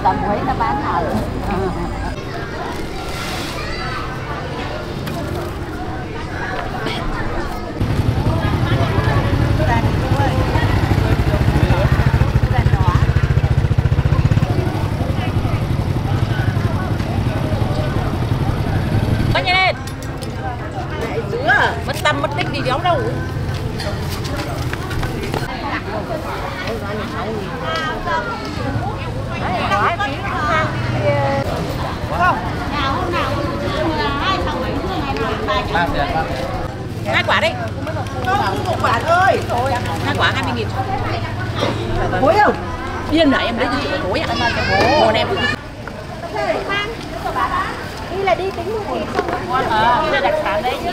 tầm mấy ta bán thảo. Mất tâm mất tích gì giống đâu. Không, nào hôm nào hai thằng mấy ngày nào Hai quả đi. không một quả thôi. Hai quả 20.000. Hối không? Điên này em lấy gì để hối à? Bố em. Đi là đi tính một thịt xong Đây là đặc sản đấy chị.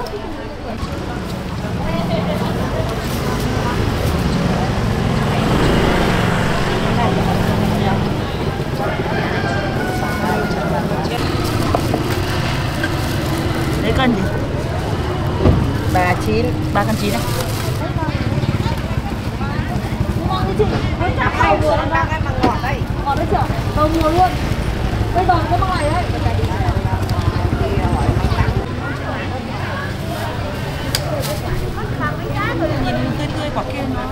Đấy cân gì? 39. 3 cân 9 này. Hay luôn, đang ăn bằng ngọt đây. Ngọt đấy chưa? Đầu mùa luôn. Bây giờ có bằng này đấy. Nhìn tươi tươi quả kia nó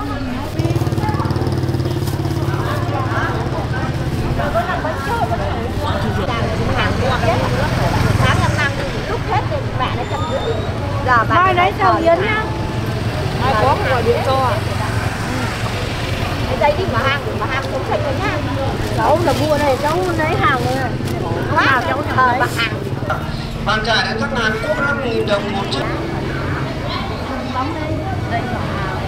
Mai đấy chào Yến nhá. Mai có gọi điện cho. Cái dây đi mà hàng cũng xanh rồi nhá. Cháu là mua này, cháu lấy hàng rồi. Nào cháu thờ bạc hàng. Bàn trải đã các ngàn quốc 5.000 đồng một chiếc. Đây là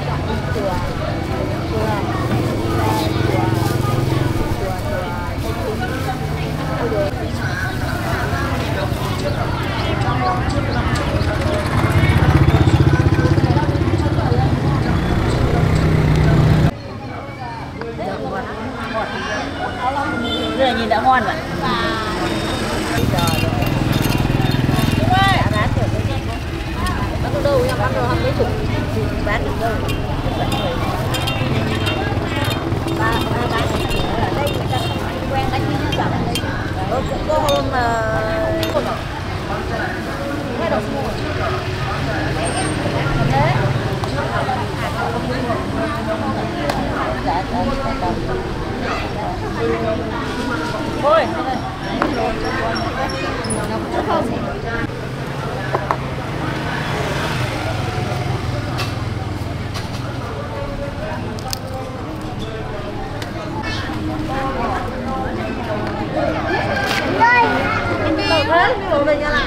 giờ nhìn đã ngon rồi. bán đâu nha, bán đâu không mấy chục bán được đâu. Ba bán ở đây người ta quen đánh như nhau đây. Cũng có hôm nghe đầu mua thế Thôi. Đồ về nhà lại.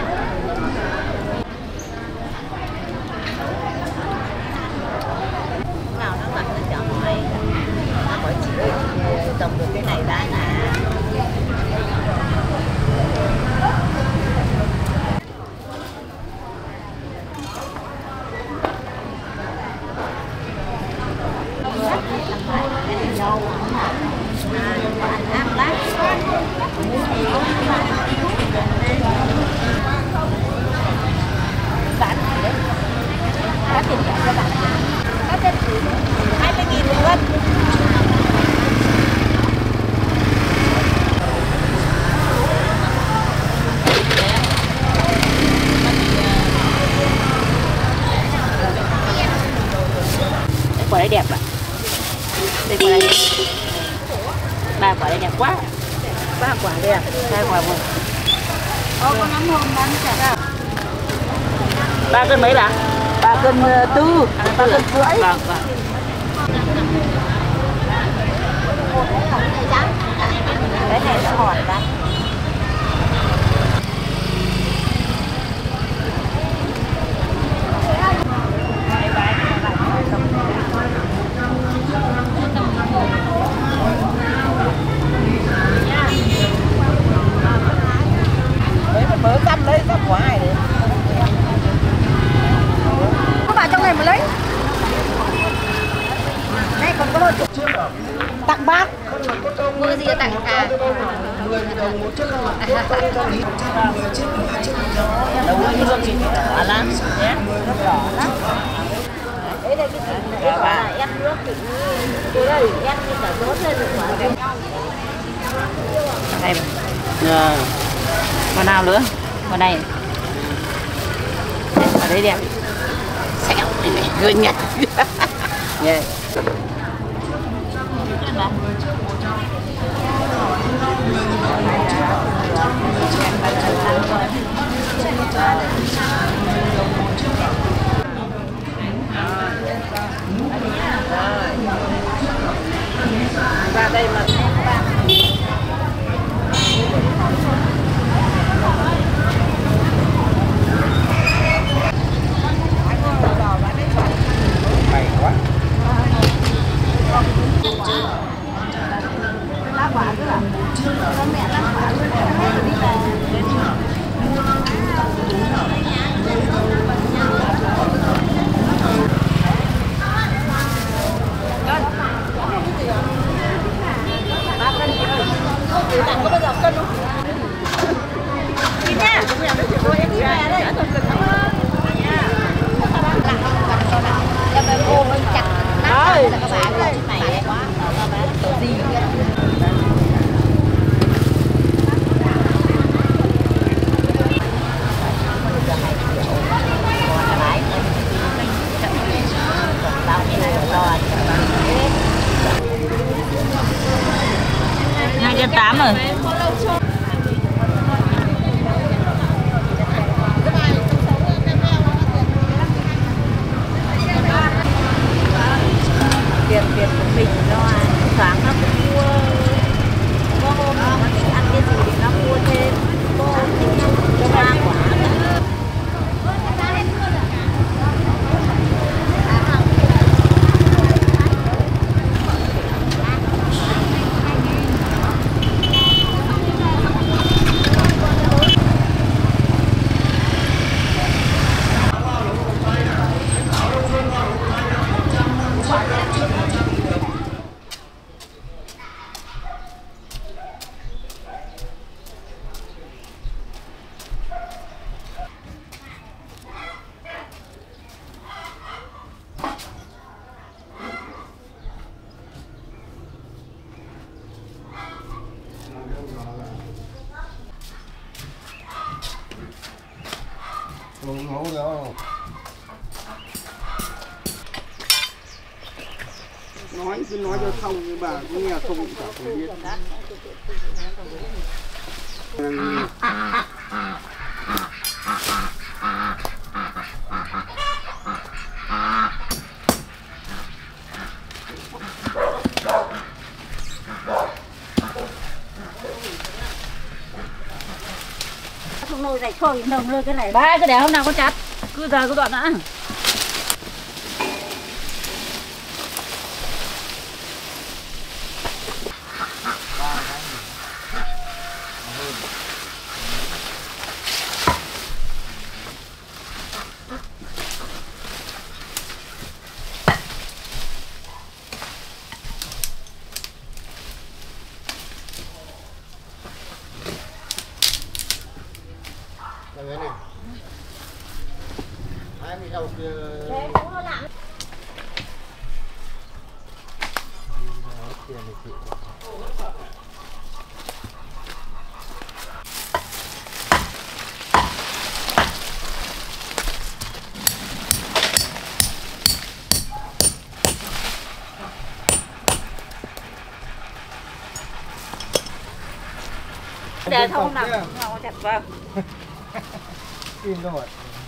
Nào nó mặt nó chọn hay. Nó hỏi chị ơi, trồng được cái này bán à? Quả đấy đẹp ạ. Đây quả này. 3 quả đây đẹp quá. 3 quả đẹp. 2 quả vừa. Có nắm hôm bán chả. 3 cân mấy bà? 3 cân 4, 3 cân rưỡi. Vâng, vâng. Cái này nó ngọt lắm. Mới căm lấy căm quả này. Có bà trong này mà lấy. Đây còn có 1 chục. Tặng bác. Mua gì tặng cả. 10.000 đồng một chiếc Đâu có nước gì cả lắm nhé. Đấy đây cái gì này, ép nước thì cái đây ép như cả rốt lên được quả. Đây rồi. Con nào nữa? Con này. Ở đây đẹp. Xẹo này này, gương nhặt. Yeah. Ra đây mà Mày quá. lá quả nữa à? Con mẹ lá quả nữa hết đi về. Bạn có bao giờ cân không? Đi nha. Rồi em đi về đây. Em về ôm em chặt nát là các bạn ơi. Mày quá. Tổ gì nữa. Hai trăm tám rồi. Tiền của mình nó sáng nó cũng mua. Có hôm nó thích ăn cái gì thì nó mua thêm. Có hôm thích ăn cho ba quả. Ngủ rồi. Nói cứ nói cho xong nhưng bà cũng nghe không chả không biết. Không nồi này thôi, nồng lên cái này. Ba cái để hôm nào có chặt. Cứ giờ cứ đoạn đã. Đây này. Ai bị đầu kia. Đấy, cũng nó lặng. Tiền này chị. Để không nào không chặt vào. Im rồi.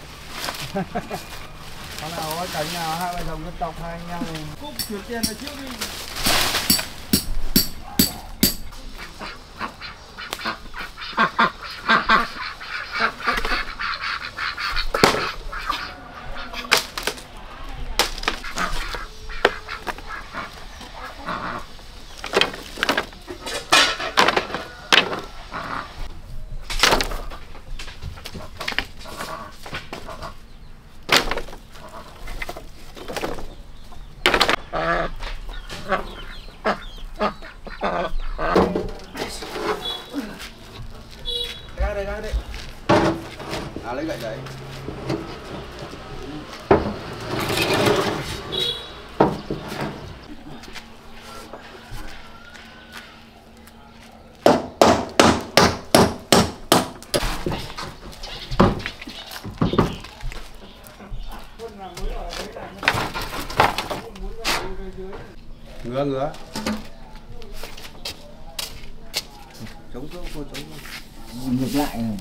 Con nào có cảnh nào hai vợ chồng dân tộc hai anh em cúc chuyển tiền là trước đi. Ra đây. À lấy gậy đấy. Ngứa ngứa. Chống xuống cô chống xuống. Ngược lại này.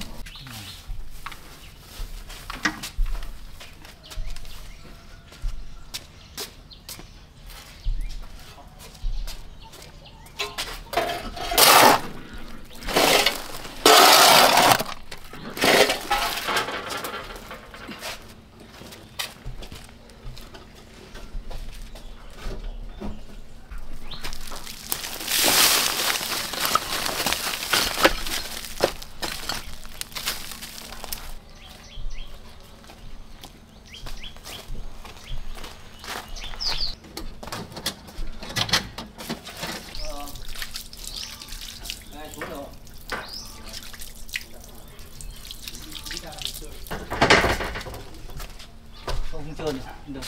Không trơn được.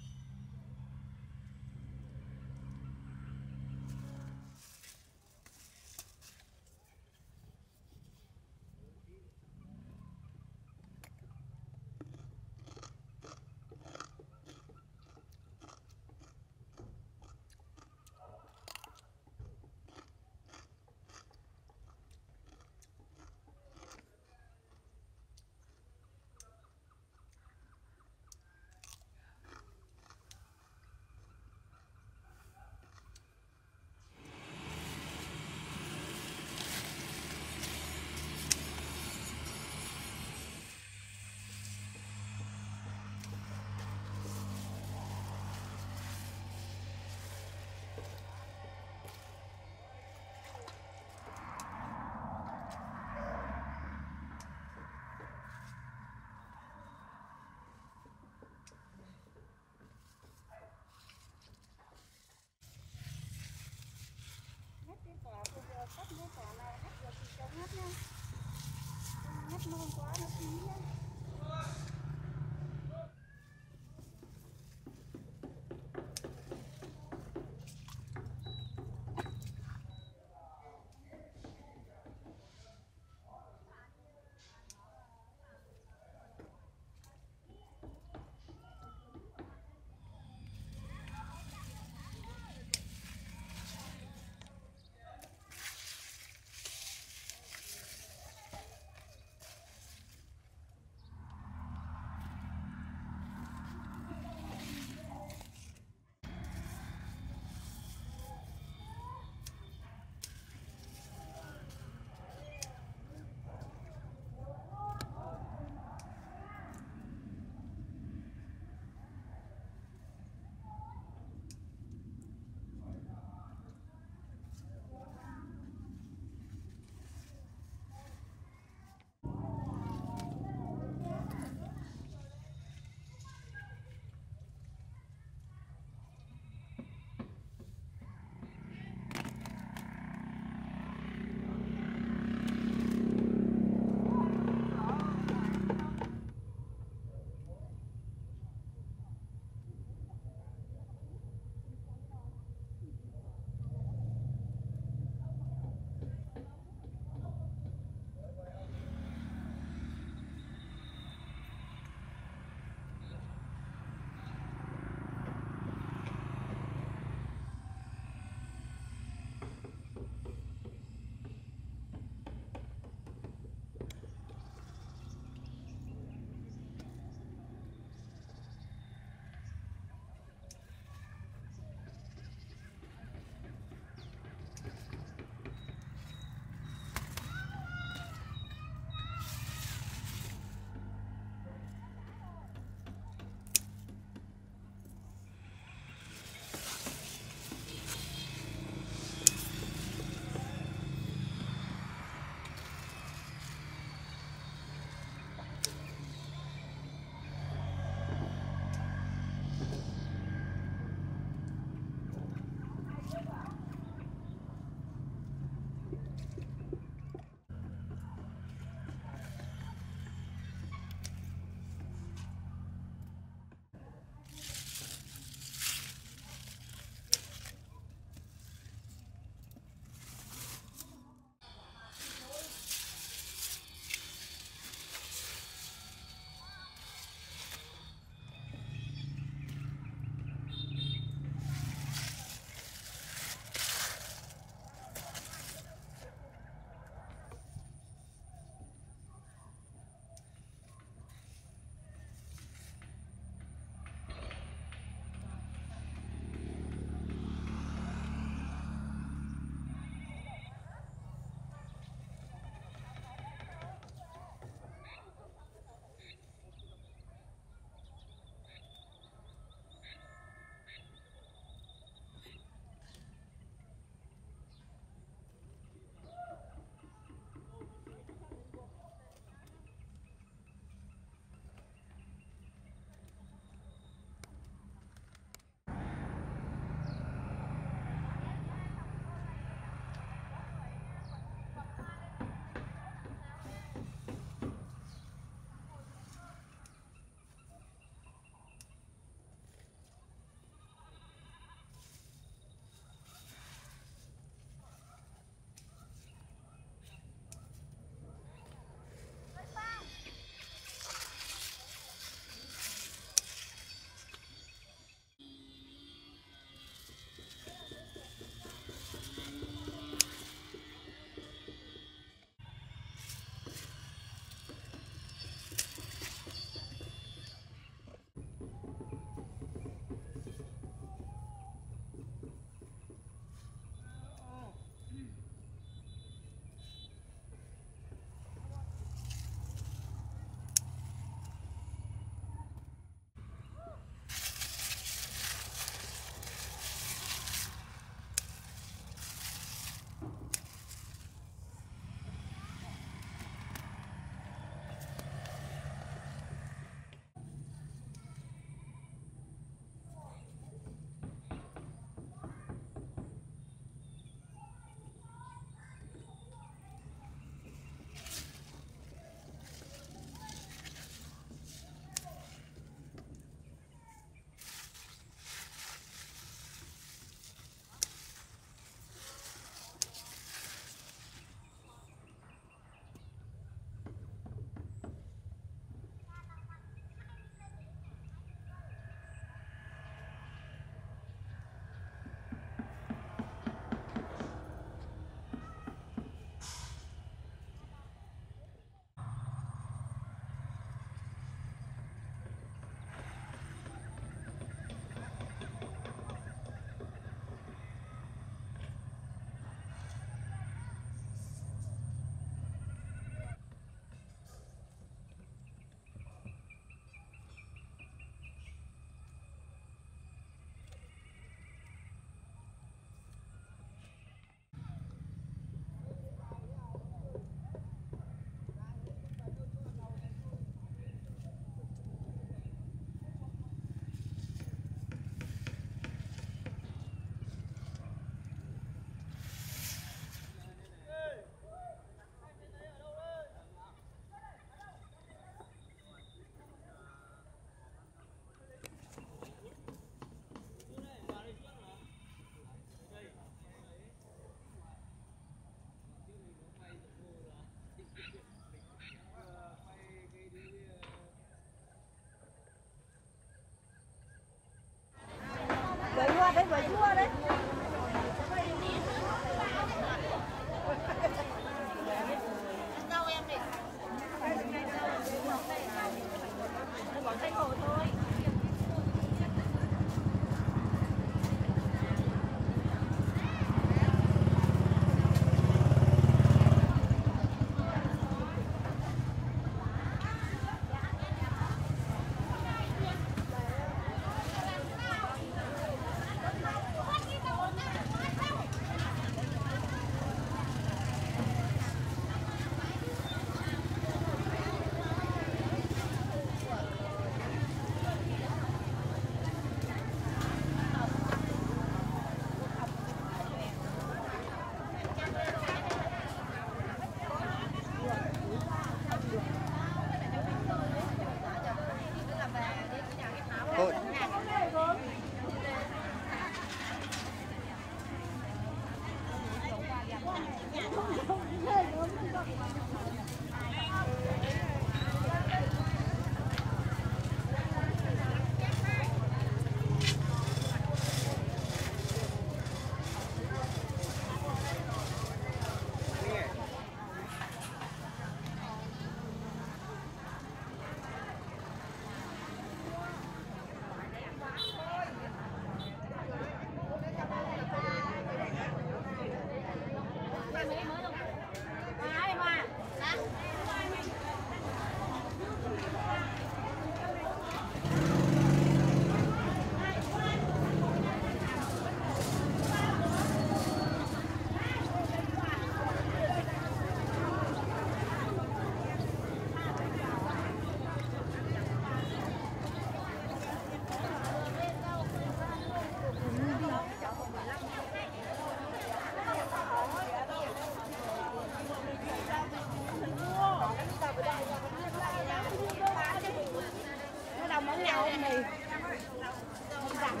hôm nay không rảnh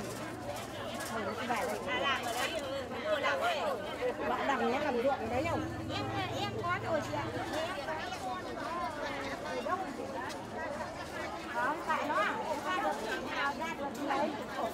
làm ở đấy vừa làm đấy bạn đằng nó làm ruộng ở đấy không em có rồi chị ạ không phải nó ra được nào ra được lấy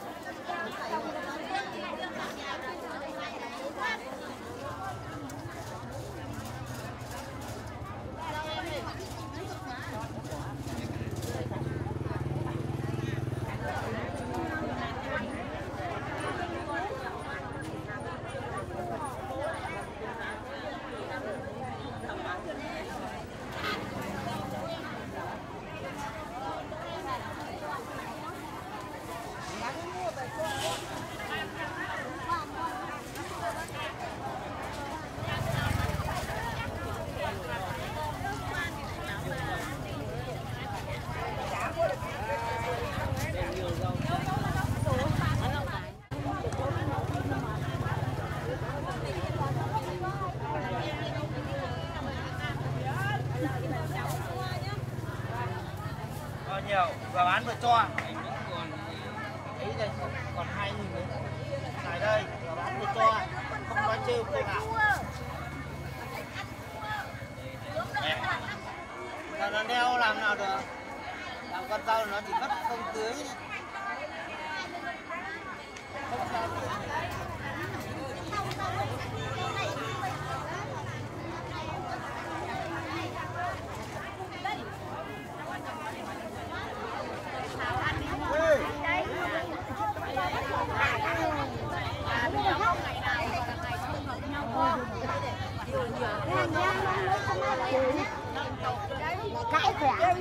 nhiều và bán vừa cho anh vẫn còn ấy đây còn 2.000 nữa này đây và bán vừa cho không nói chơi cô nào sao nó đeo làm nào được làm con rau nó chỉ mất không tưới không sao cãi khỏe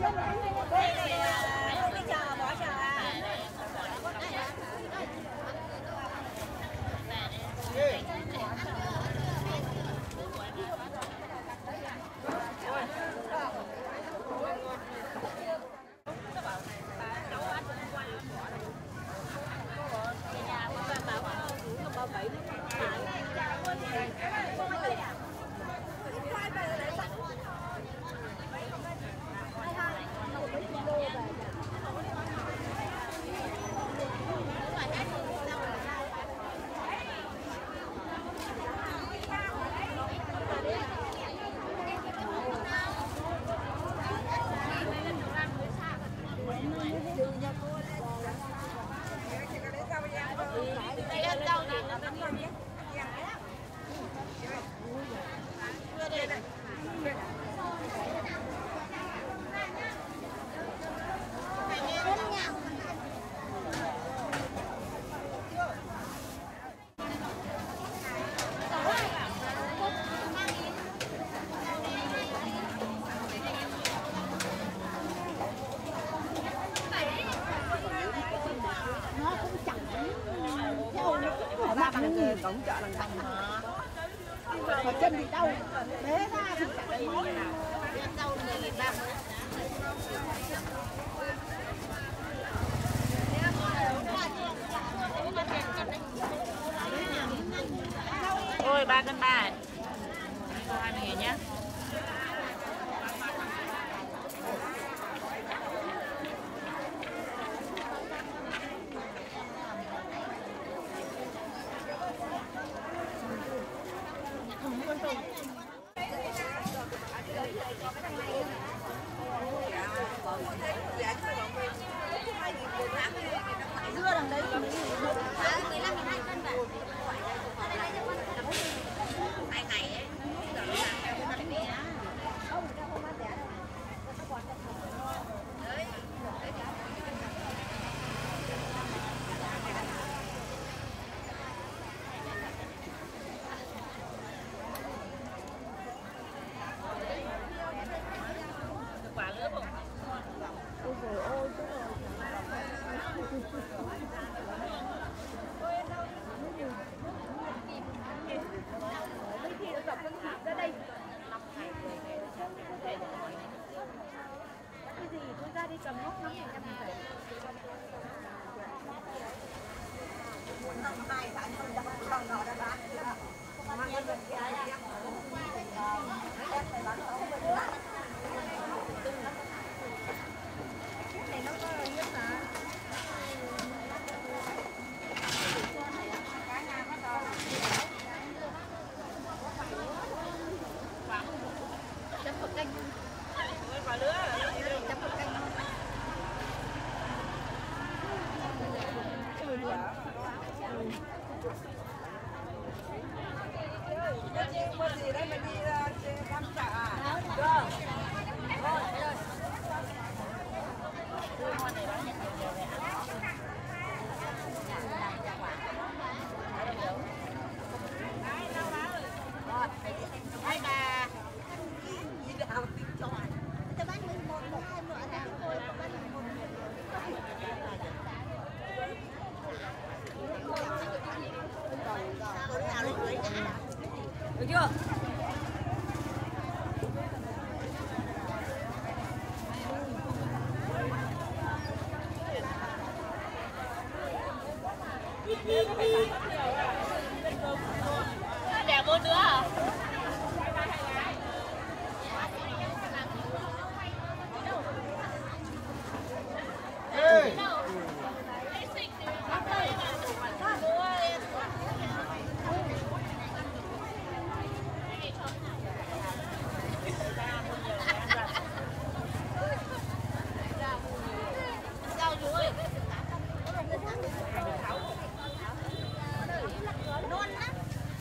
cổng chợ lần thành mà chân bị đau bé ra thì chẳng thấy máu rau 10.300 ôi 3 cân 3 cho 20.000 nhé. dưa đằng đấy thì 15.2 cân bạn. 2 ngày ấy. không người ta không bán rẻ đâu. Nó còn đấy. Quả lớn không? Ôi trời ơi, mấy khi nó dọc con thịt ra đây. 5 ngày 10 ngày Cái gì tôi ra đi cầm nốt 5 ngày 5 ngày. Này nó có nhất là chưa? Đẻ một đứa à? Ê! Sao chú ơi? Non lắm.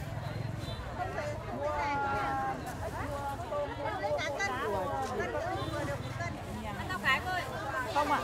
Ăn tao cái thôi. Không ạ.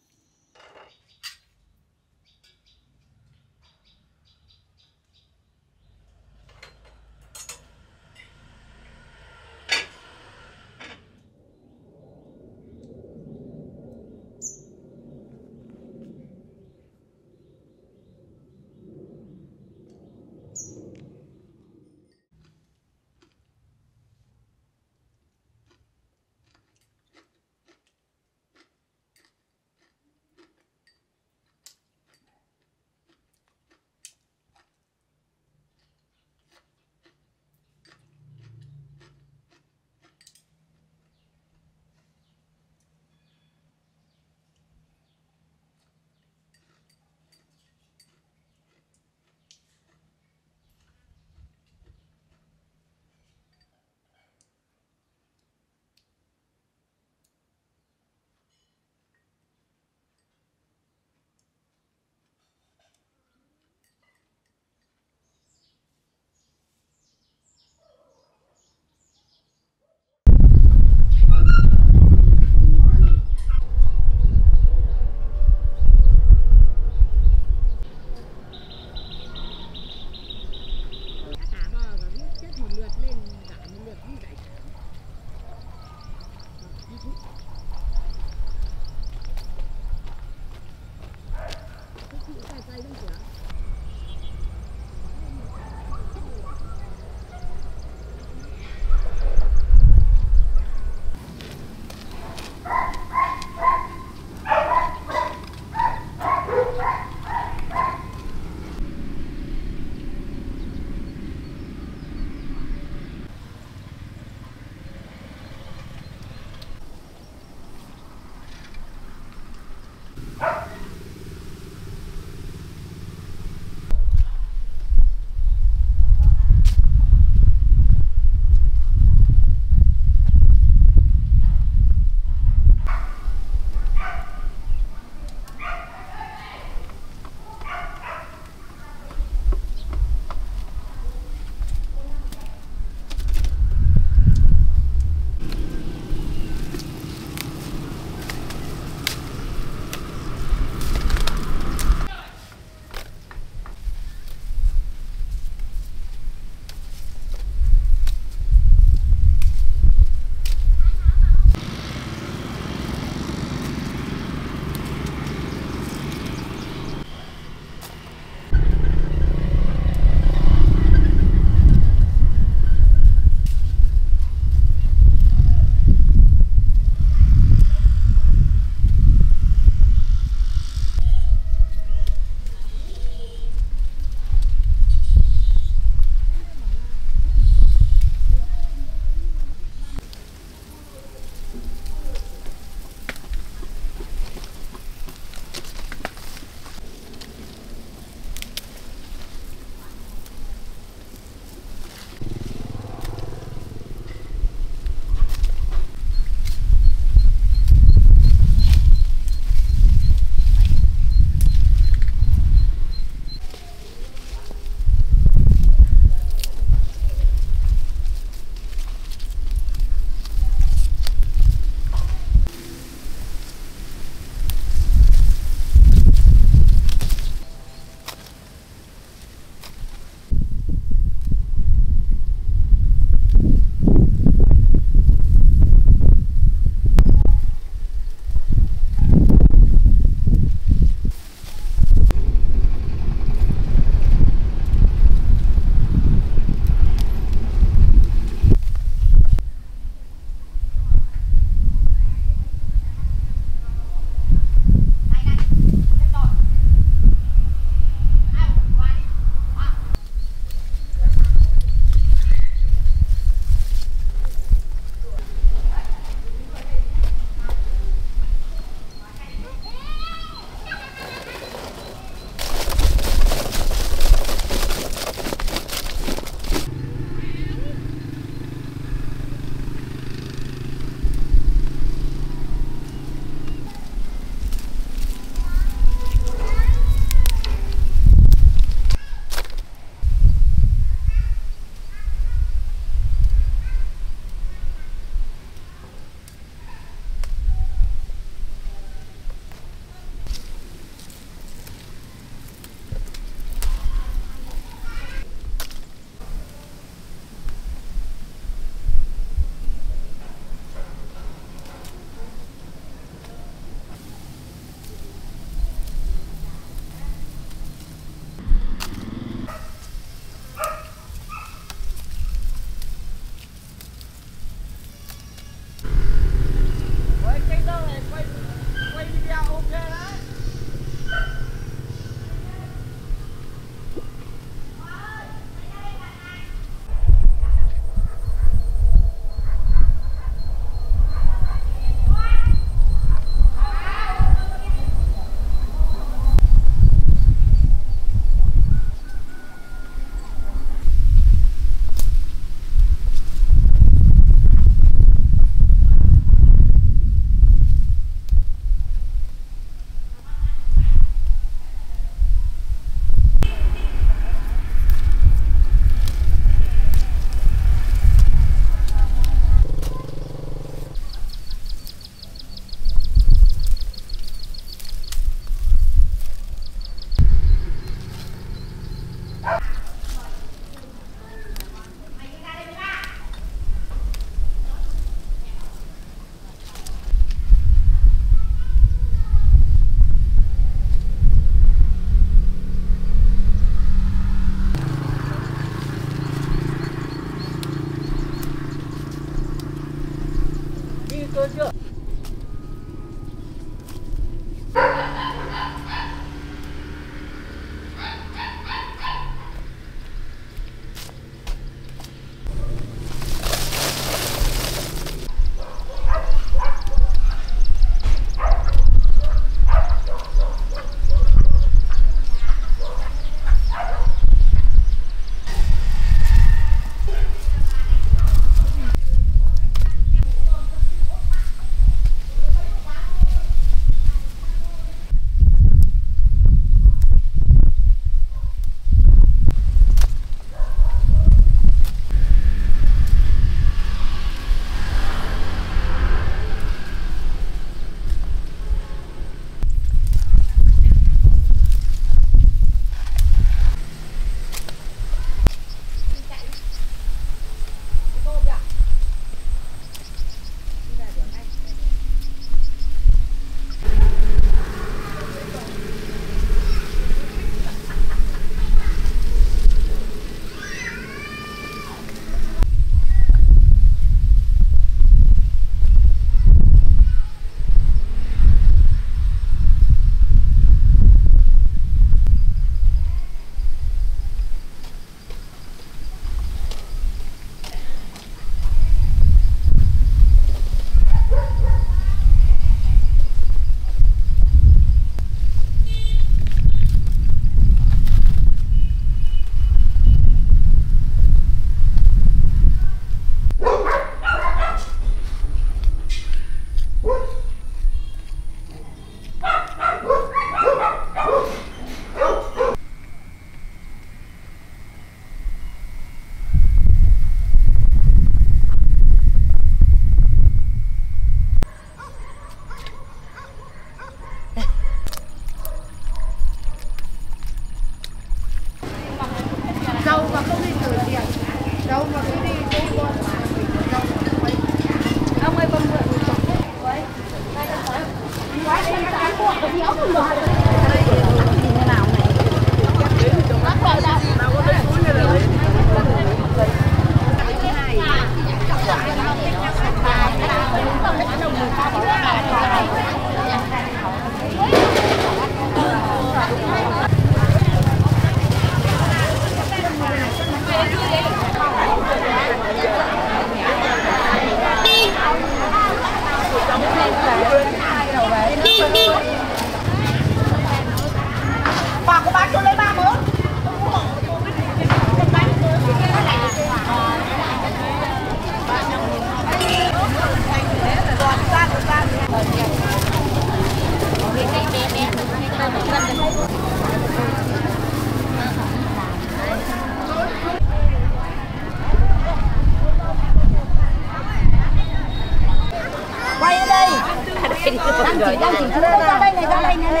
Đang chỉ chú ra đây này, chú này,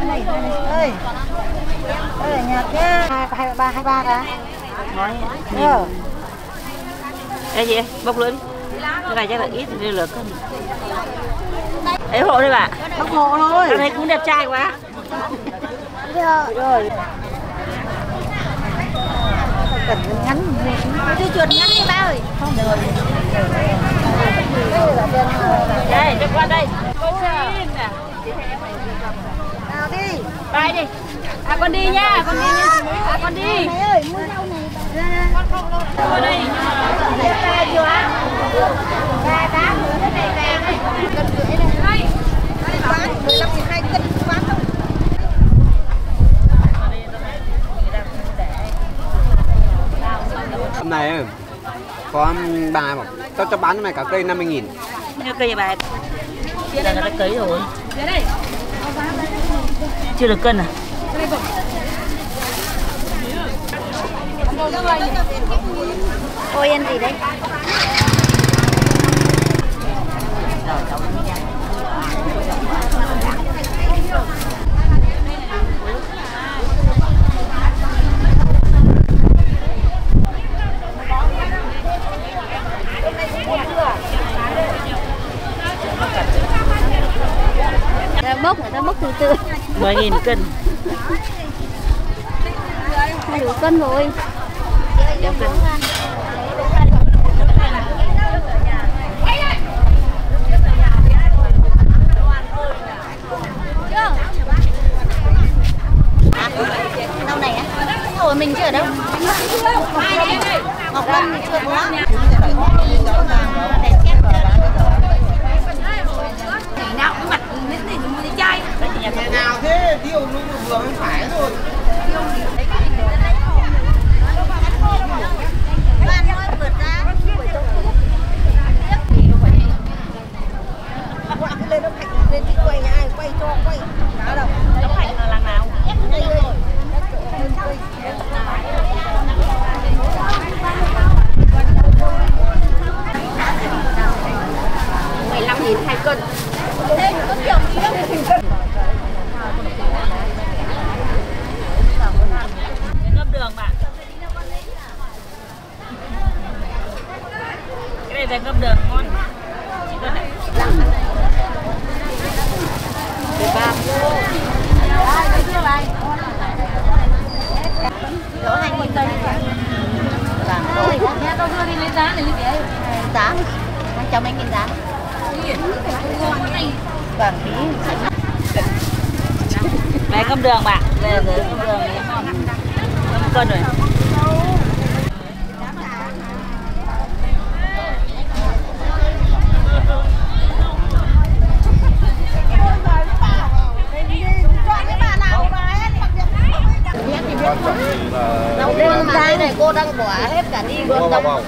ơi. Đây là nhạc nhá. 23 cả. Nói. Cái gì? Bốc lưỡi. Cái này chắc là ít thì lửa cân. Ấy hộ đây bà. Bốc hộ thôi. Cái này cũng đẹp trai quá. Rồi. Cần ngắn. Đi chuột ngắn đi ba ơi. Không được. Đây, cho qua đây. Cô xin nè. Nào đi. Bay đi. À con đi nha, con đi nha. À con đi. Này ơi, mua rau này. Con không đâu. Cô đây. Ba chưa á? 38 nữa cái này vàng này. Cân rưỡi này. Đây. Bán 15 thì 2 cân bán đâu. Hôm nay có bà bảo tao cho bán này cả cây 50.000. Như cây bà. Giờ nó đã cấy rồi. Chưa được cân à? Ôi ăn gì đấy? Bốc người ta bốc từ từ. 10.000 cân. Đủ cân rồi. Đeo cân. cân. Thế có kiểu gì đâu. Ngâm đường bạn. Cái này là ngâm đường ngon. Chỉ cần này. Đổ 2.000 cây. Mẹ tao đưa đi lấy giá này như thế. Giá. Cho mấy nghìn giá. Vâng, tí. Đây ngâm đường bạn. Đây là ngâm đường này ngon. Ngâm cân rồi. Đầu tiên mà đây này cô đang bỏ hết cả đi luôn đâu.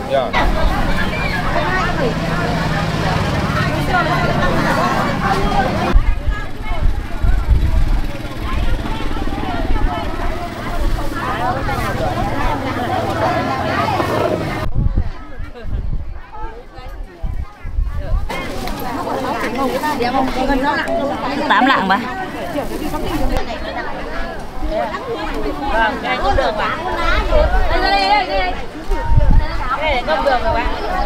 Tám lạng mà. Vâng, cái này ngâm đường bạn. Đây. Cái này ngâm đường rồi bạn.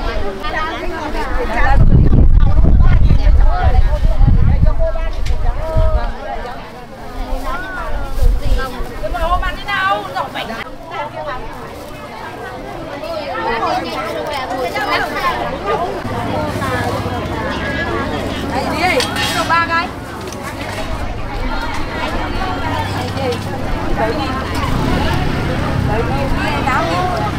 Nhưng mà hôm ăn thế nào? Dọc bánh. Đấy đi, được 3 cái. Đấy đi. Đấy đi, táo đi.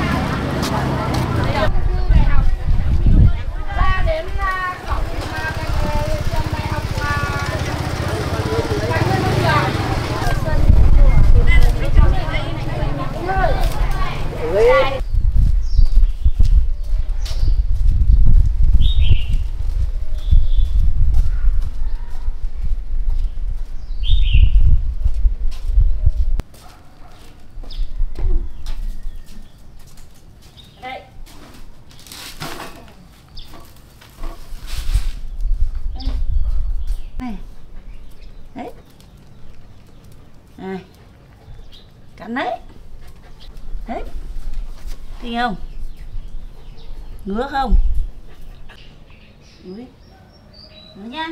Đấy. Này. Cắn đấy. Đấy. Kinh không? Ngứa không? Ngứa đi. Ngứa nha.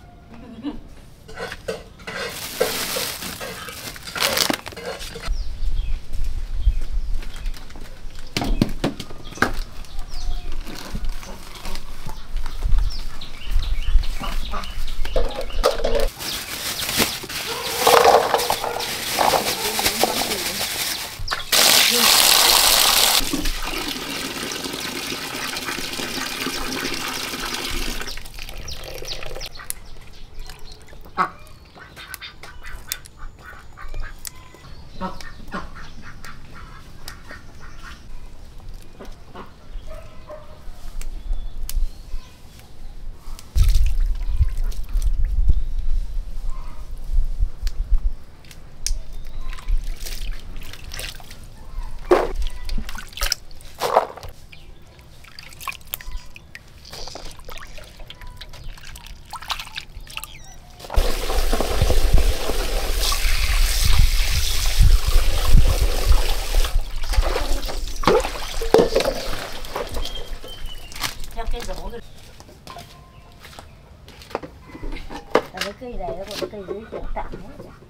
Cái cây này nó còn cây dưới chỗ tạm hết rồi.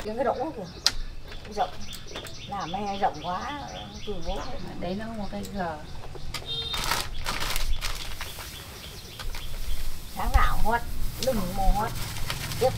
cái rỗng kìa, rộng, làm me rộng quá, từ bố. Đấy nó một cái gờ. Tháng nào hót, đừng mồ hót, tiếp.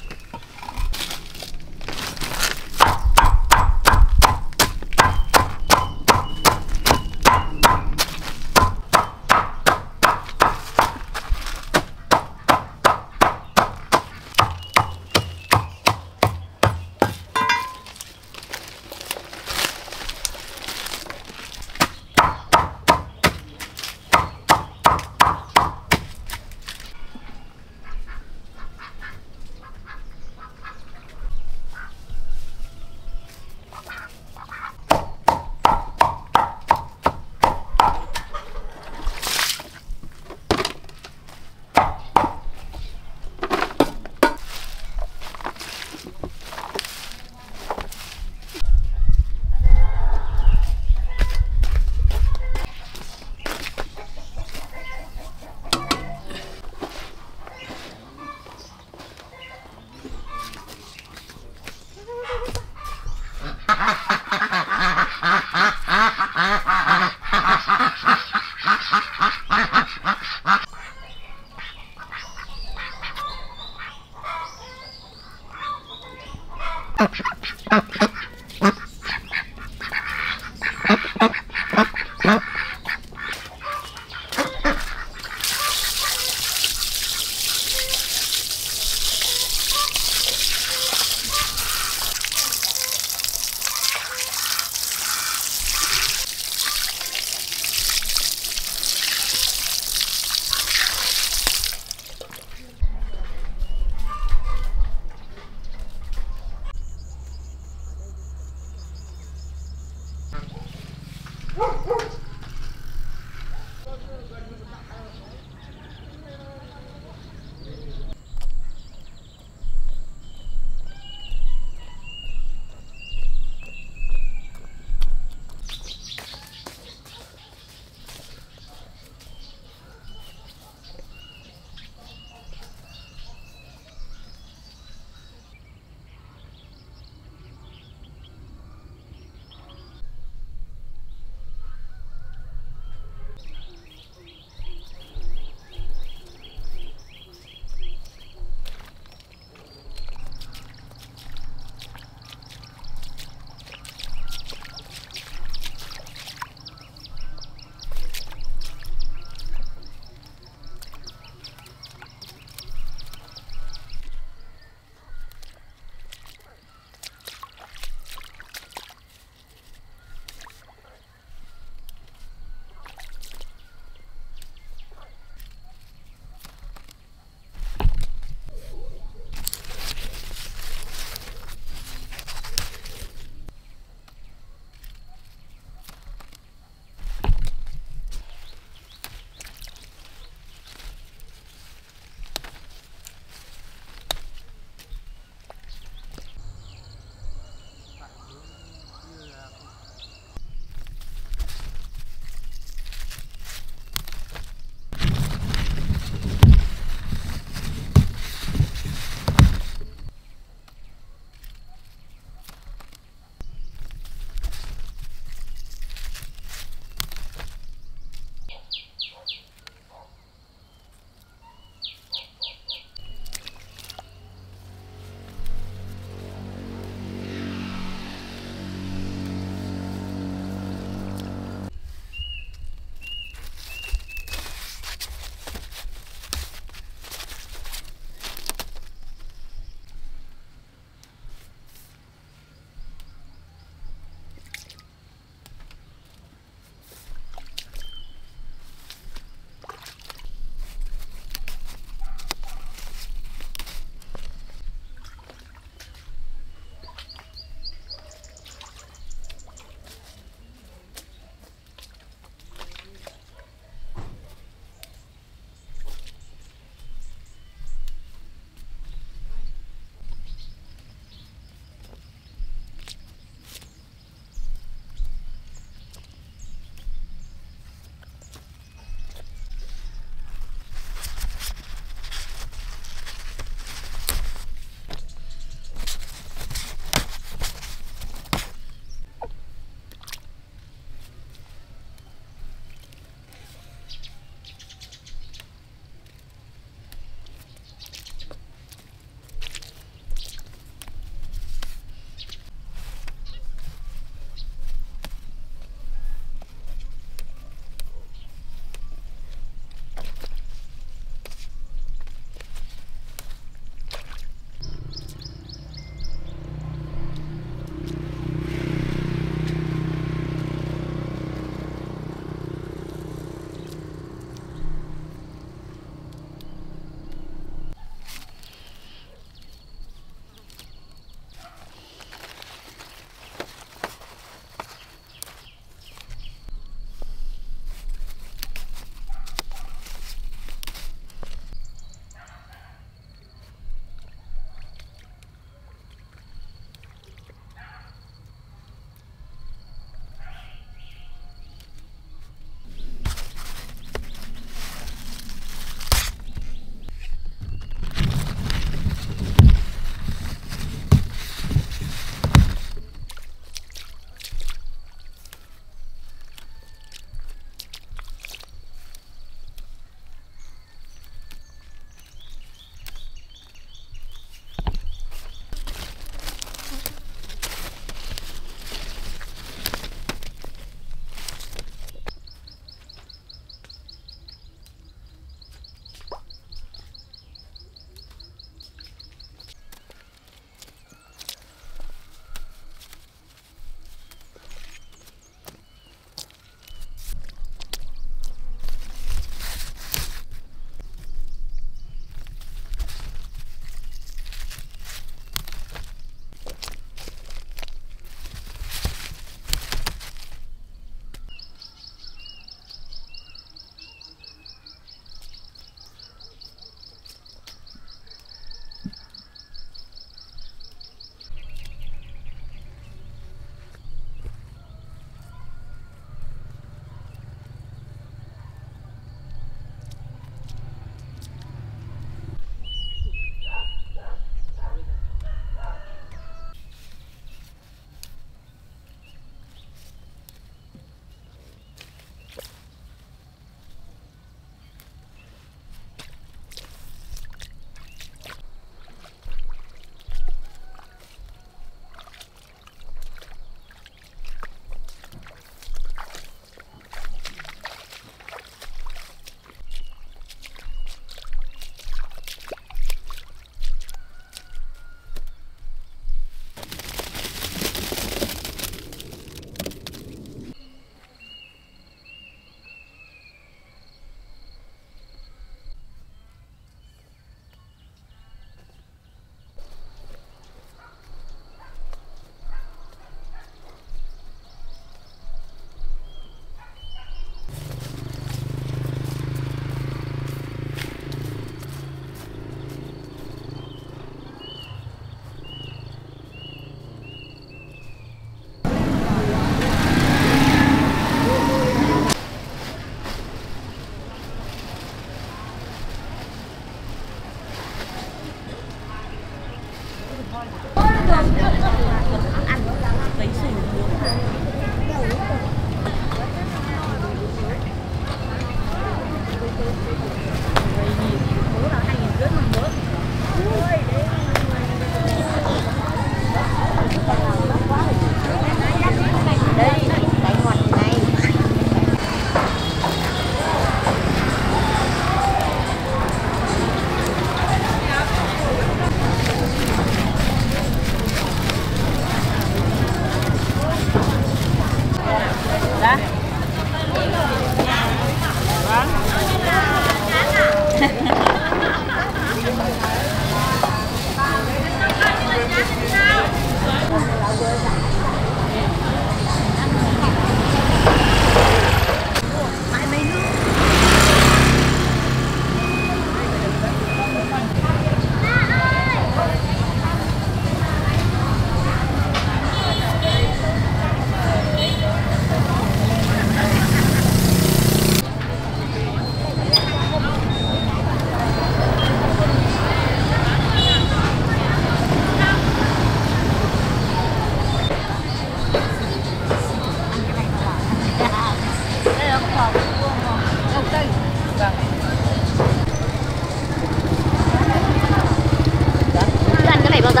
Ăn cái này bao giờ?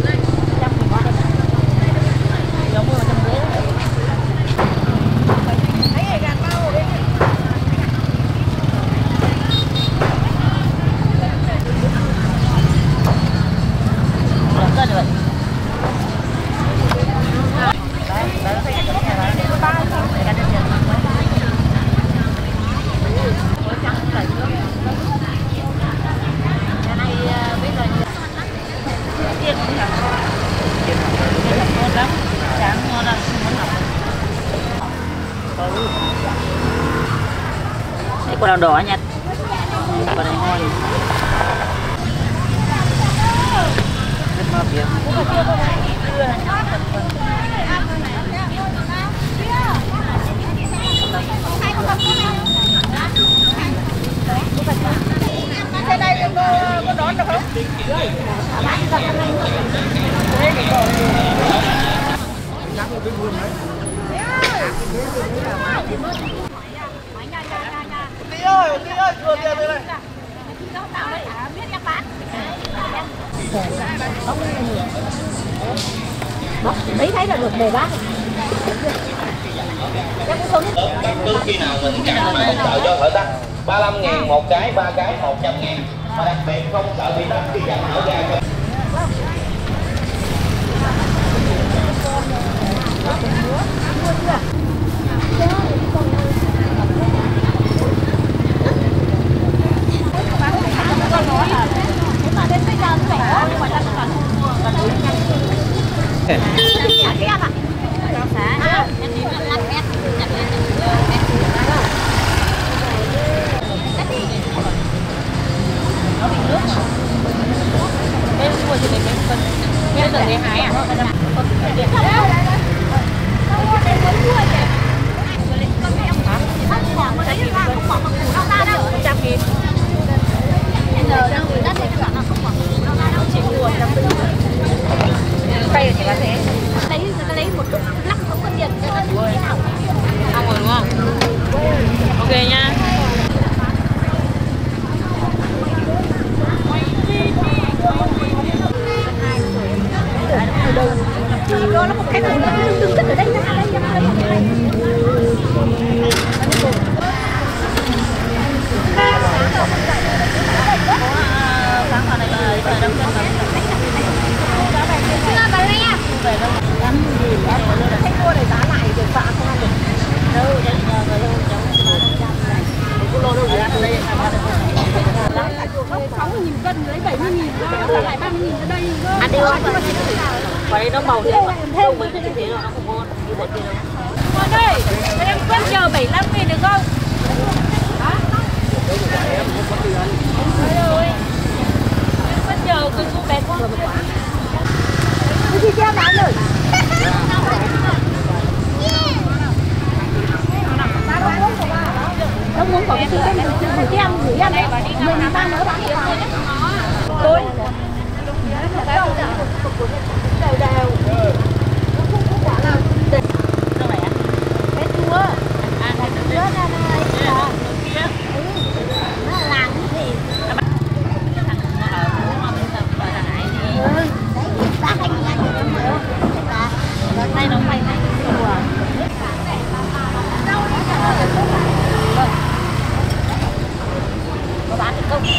Đây quả đào đỏ nha. Quả này ngon. Thế đây có đón được không? Tí ơi, thừa tiền đây này. Đấy thấy là được đề bác. Bất cứ khi nào mình cạn mà không sợ cho thở tắt. 35.000 một cái, 3 cái 100.000. Mà đặc biệt không sợ bị tắt khi giảm thở ra. Lấy một lúc lắc không có tiền cho nó thế nào. Xong rồi đúng không? Ok nha. Đó là một cái đường nó tương thích ở đây ra đây. Sáng vào này trời đông chân lắm. Chưa bà nghe. Thấy mua để giá lại được phạ không ăn được. Đâu, đây nhờ người đâu cháu này. Có lô đâu gì ăn ở đây. 60.000 cân lấy 70.000 lại 30.000 ở đây cơ. Ăn đi không? Phải nó màu thế mà. Không mấy cái như thế là nó không ngon. Như thế kia đâu. Con ơi, em quen chờ 75.000 được không? Rồi. Em quen chờ cái cô bé con. Cái gì kia bán rồi? Ông muốn có cái gì gửi cho em gửi em đấy. Mình ta mới bán được. Tôi. Đều đều. Đâu này á? Bé chua. À, thấy nó rớt ra đây. Kia. Nó làm cái gì? Tay nó quay tay chùa. Có bán được không?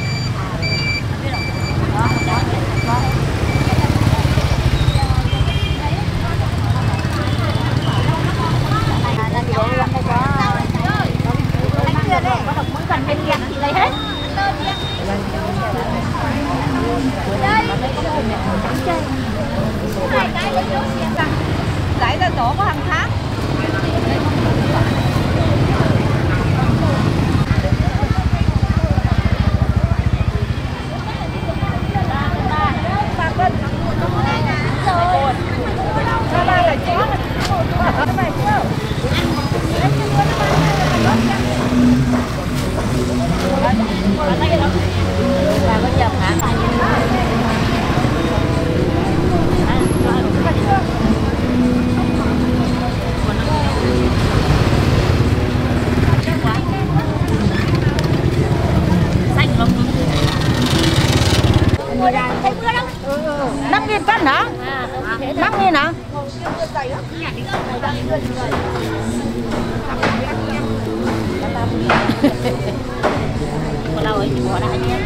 Cần bên kia thì lấy hết. Giải ra tổ có hàng tháng. Còn đâu ấy bỏ đại nhé.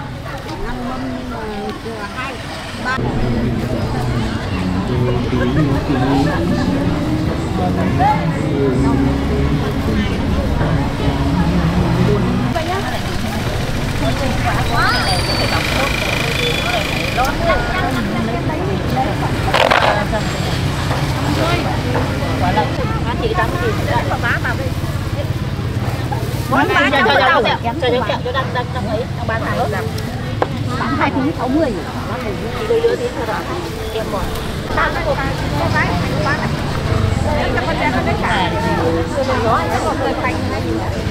Chị tắm thì đã má vào đi. Món bán cho đang ấy, đang bán hàng lắm. Bán 2 tiếng 60. Chị đưa tí thôi đó. Em bỏ. Tao có cái bán này. Đấy cho con đem nó cả. Đừng nói, nó còn hơi phanh hay gì nữa.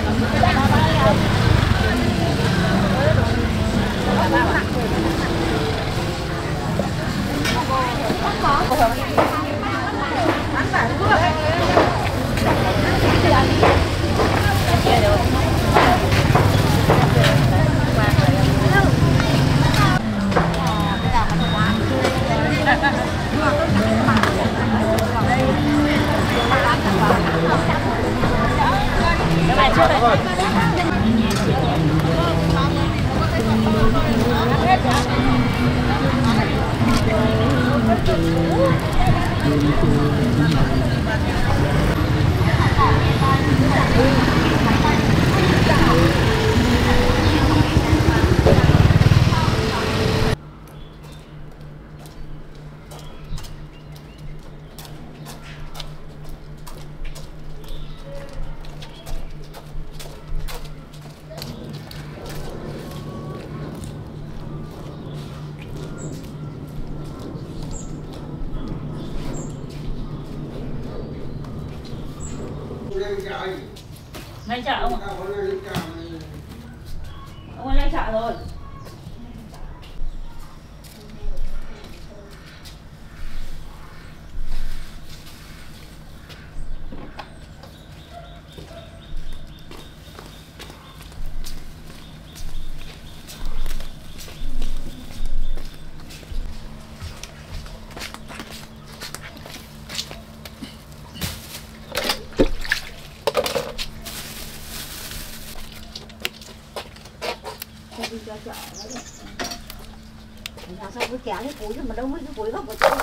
Lên chợ không ạ? Ông ấy lên chợ rồi. Đi cho chợ đấy. Sao cái kéo cái củi mà đâu mấy cái củi gốc của tôi.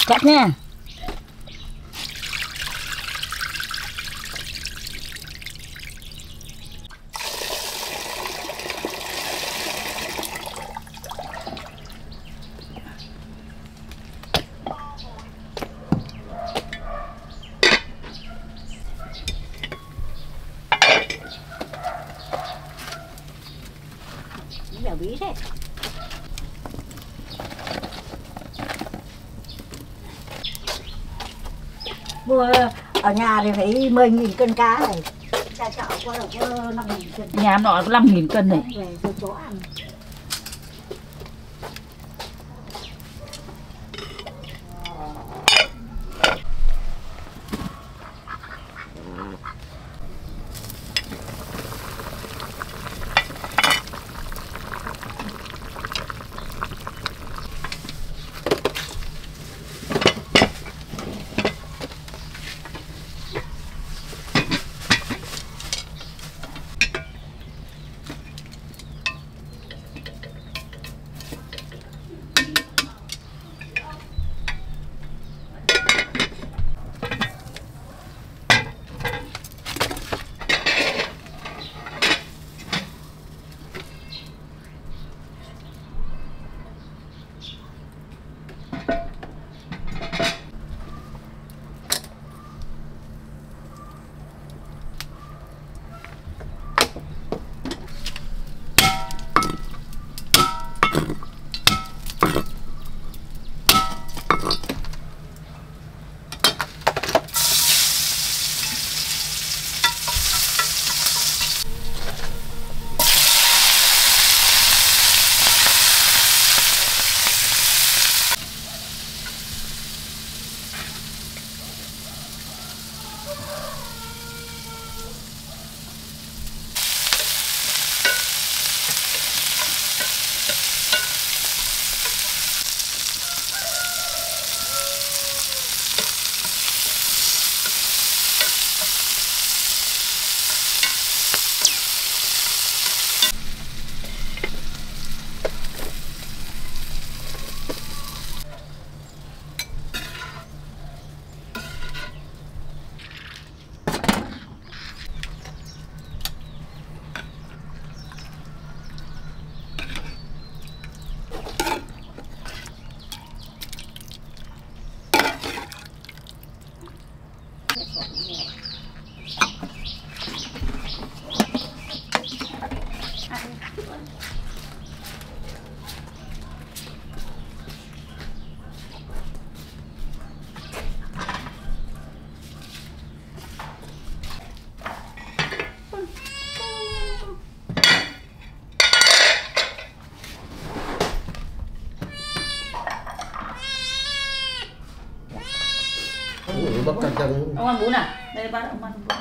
Cắt nha. Dẻo bí thế. Mua ở nhà thì phải 10.000 cân cá này. Ra chợ qua được có 5.000 cân. Nhà nó có 5.000 cân này. Về cho chó ăn. Bắt cẩn thận. Ông ăn bún à? Đây bác ông ăn bún.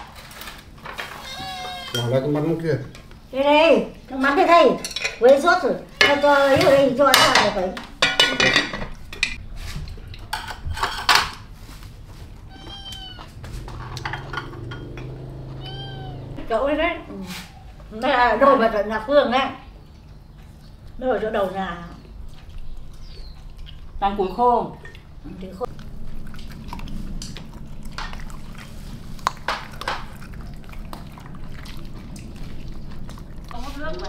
Bỏ lại cái mắm kia. Đây đây, nó mắm đây đây. Với sốt rồi. Cho ấy ở đây cho ăn vào phải. Chỗ đấy đấy. Đây là đồ mà là Phương đấy. Đồ ở chỗ đầu nhà. Đang củi khô. Thì khô. Không có nước mà.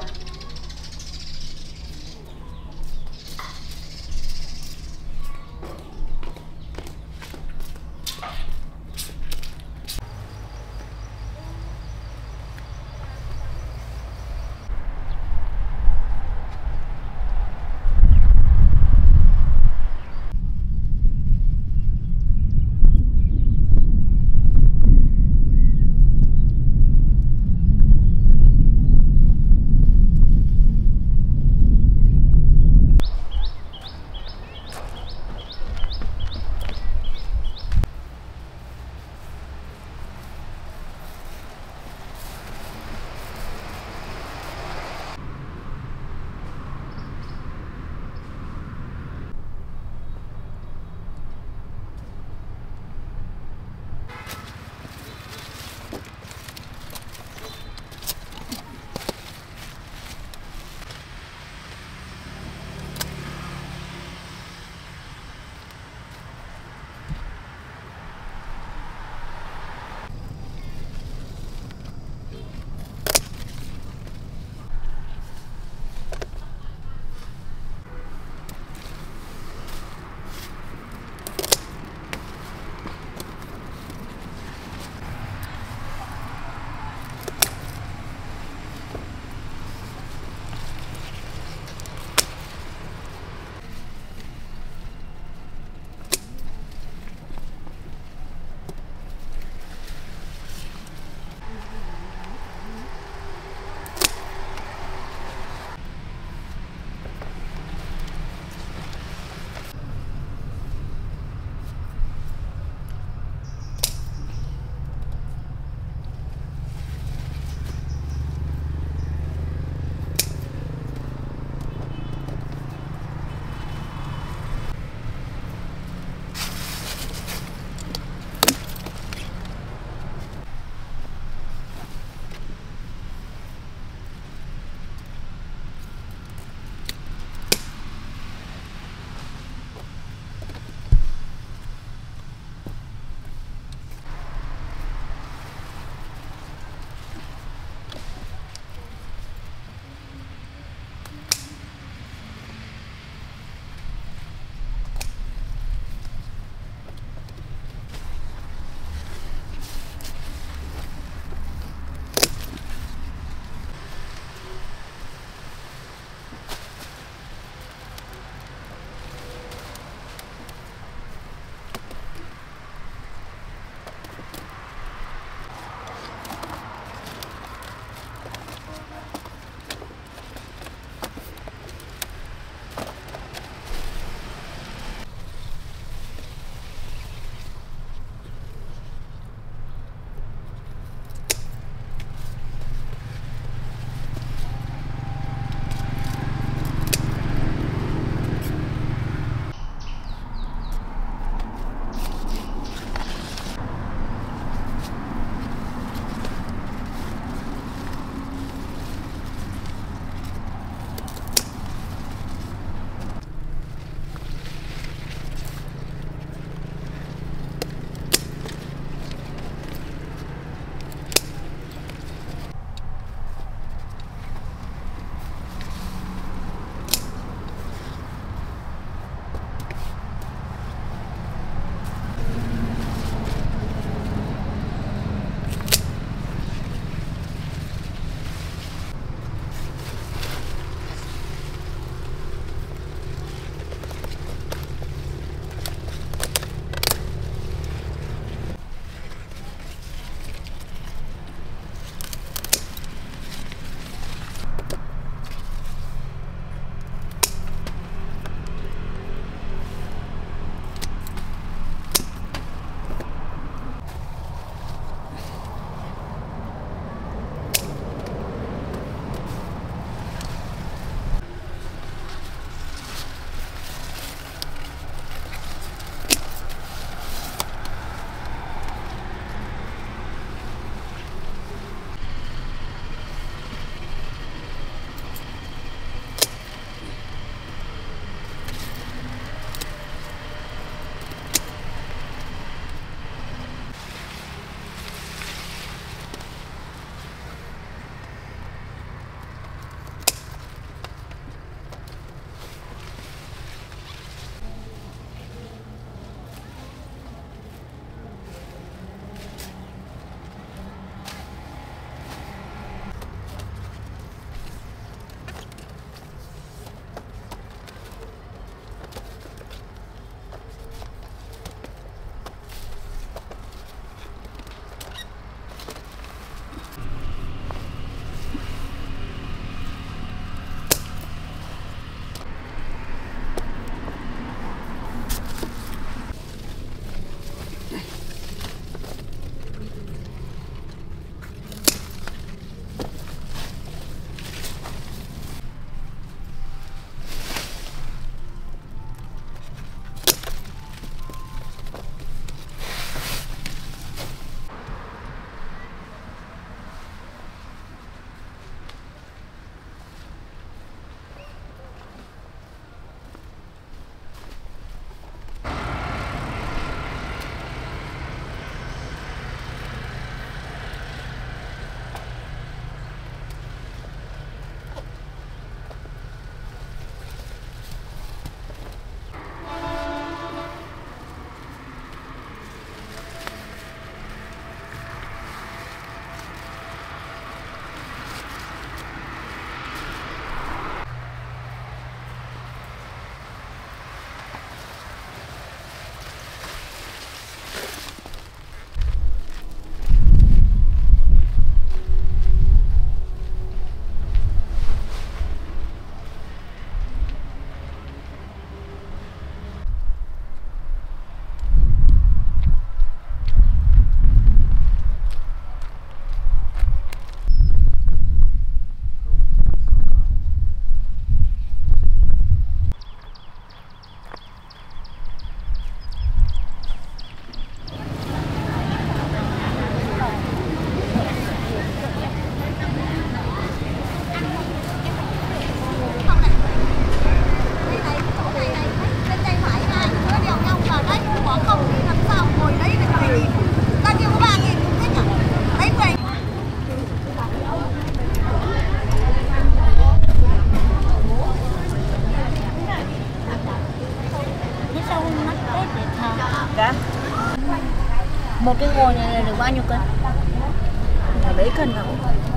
một cái ngồi này được bao nhiêu cân? Là mấy cân đâu?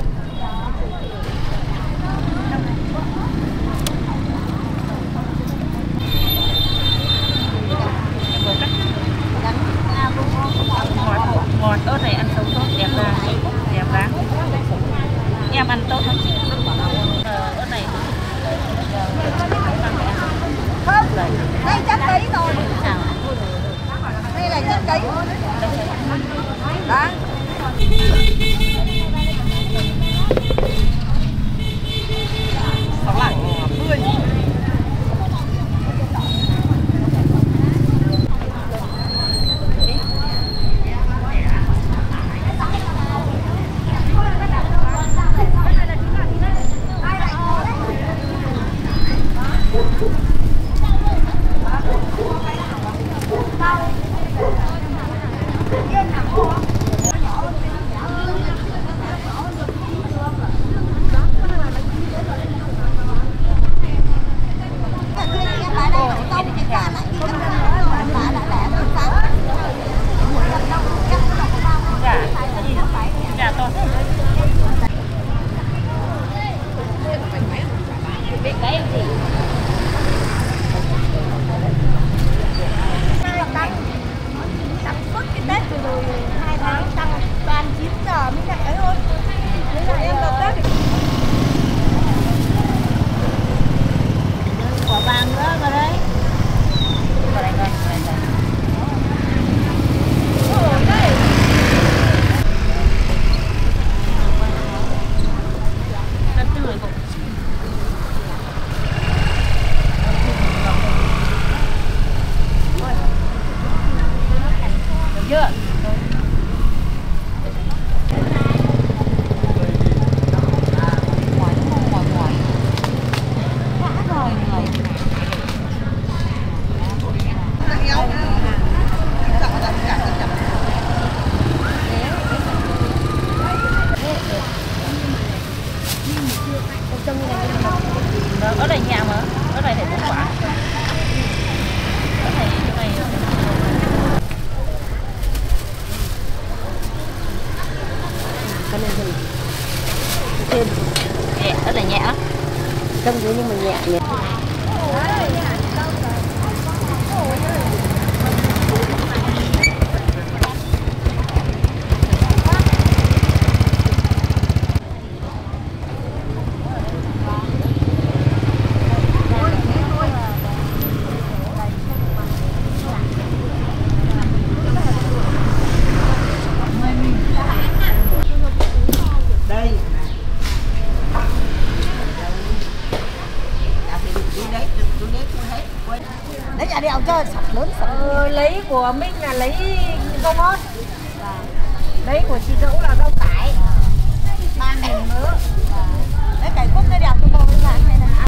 Ngọt ớt này ăn sống tốt, đẹp ra, đẹp ra. Em ăn tốt lắm chị. Ớt này Không, đây chắc cấy rồi. Đây là chắc cấy. Đó. Sáu lại tươi. Ở đây nhà mà, ở đây thì cũng quả. Ở đây Cái này gì? Thêm. nhẹ, ở đây nhẹ á. Trong dưới nhưng mà nhẹ nhẹ. Lấy nhà đèo cho sạch lớn sạch. Lấy của Minh là lấy rau ngót. Lấy của chị Dẫu là rau cải. 3.000 nữa. Lấy cải cúc cái đẹp cho cô cái hàng này nè.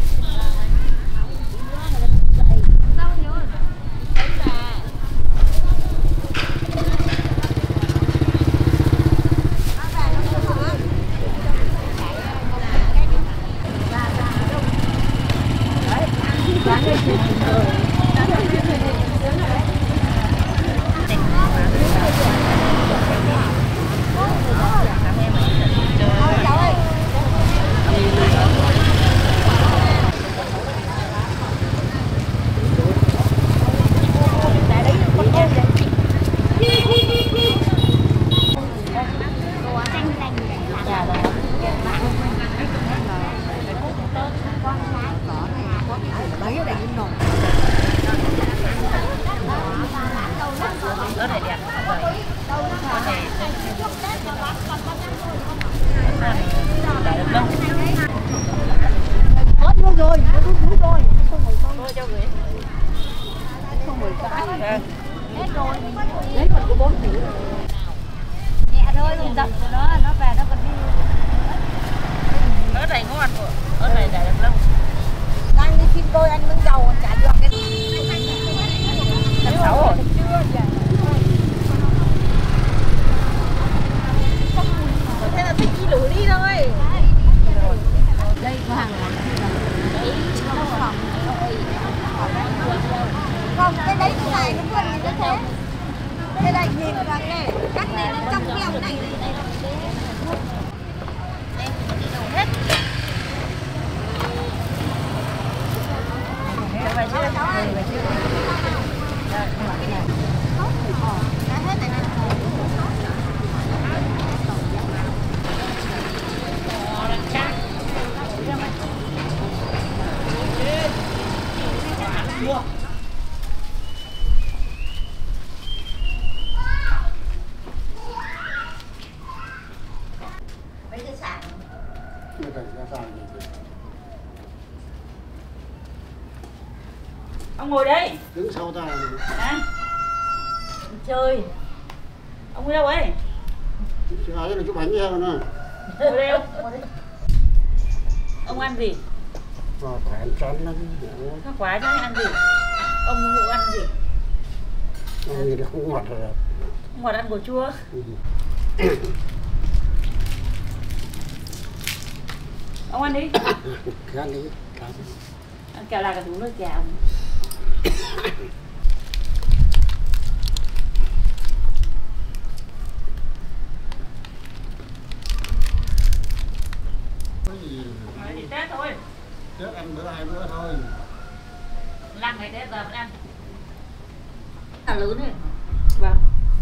ở đây đẹp. Ở đây lâu. Hết luôn rồi, nó rút rồi. Không phải con. Thôi cho gửi. Không phải cái. Hết rồi. Lấy còn có 4 tỷ. Nhẹ thôi, mình dập cho nó về nó còn đi. Ở đây ngon rồi. Ở đây để được lâu. Đang đi phim tôi anh mới giàu trả được cái. Tháng 6 rồi. Thế là thích đi lủi đi thôi. Đây có hàng lắm. Không, cái đấy cái này nó vươn như thế. Cái này nhìn vào này, cắt Heo này hết. Mấy cái sạc. Ông ngồi đây. Đứng sau ta. À, chơi. Ông đi đâu ấy? Chờ là chụp ảnh với em nè. Ngồi đây ông. Ông ăn gì? Phải ăn chán lắm. Nó quá chứ ăn gì? Ông ngủ ăn gì? Ăn thì không ngọt rồi. Ngọt ăn của chua. Ông ăn đi. Ăn đi. Ăn kẹo lạc cả đúng rồi kẹo. Thì Tết thôi. Tết ăn bữa 2 bữa thôi. 5 ngày Tết giờ vẫn ăn. Là lớn này. Vâng.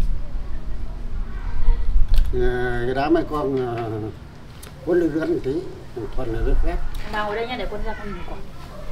Cái đám mấy con quân lực gắn tí, phần là rất phép. Vào ngồi đây nha để quân ra con nhìn con.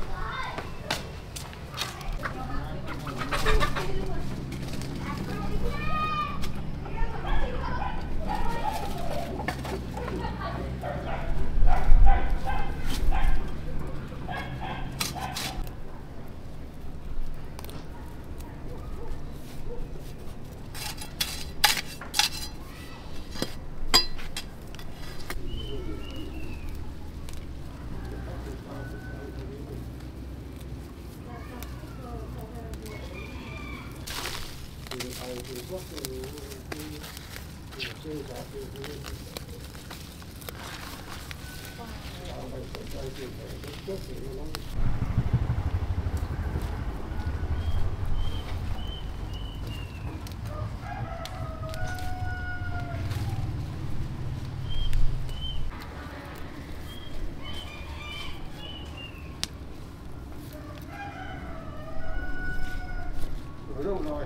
Ở đâu rồi?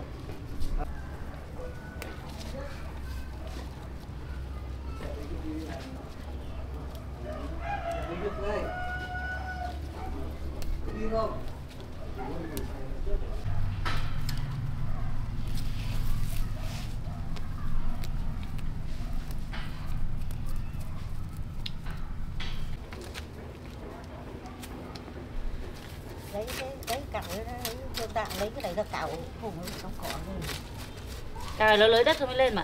Lấy cạo vô tạ lấy cái này ra cạo vùng trong cỏ này. Cào nó lưới đất rồi mới lên mà.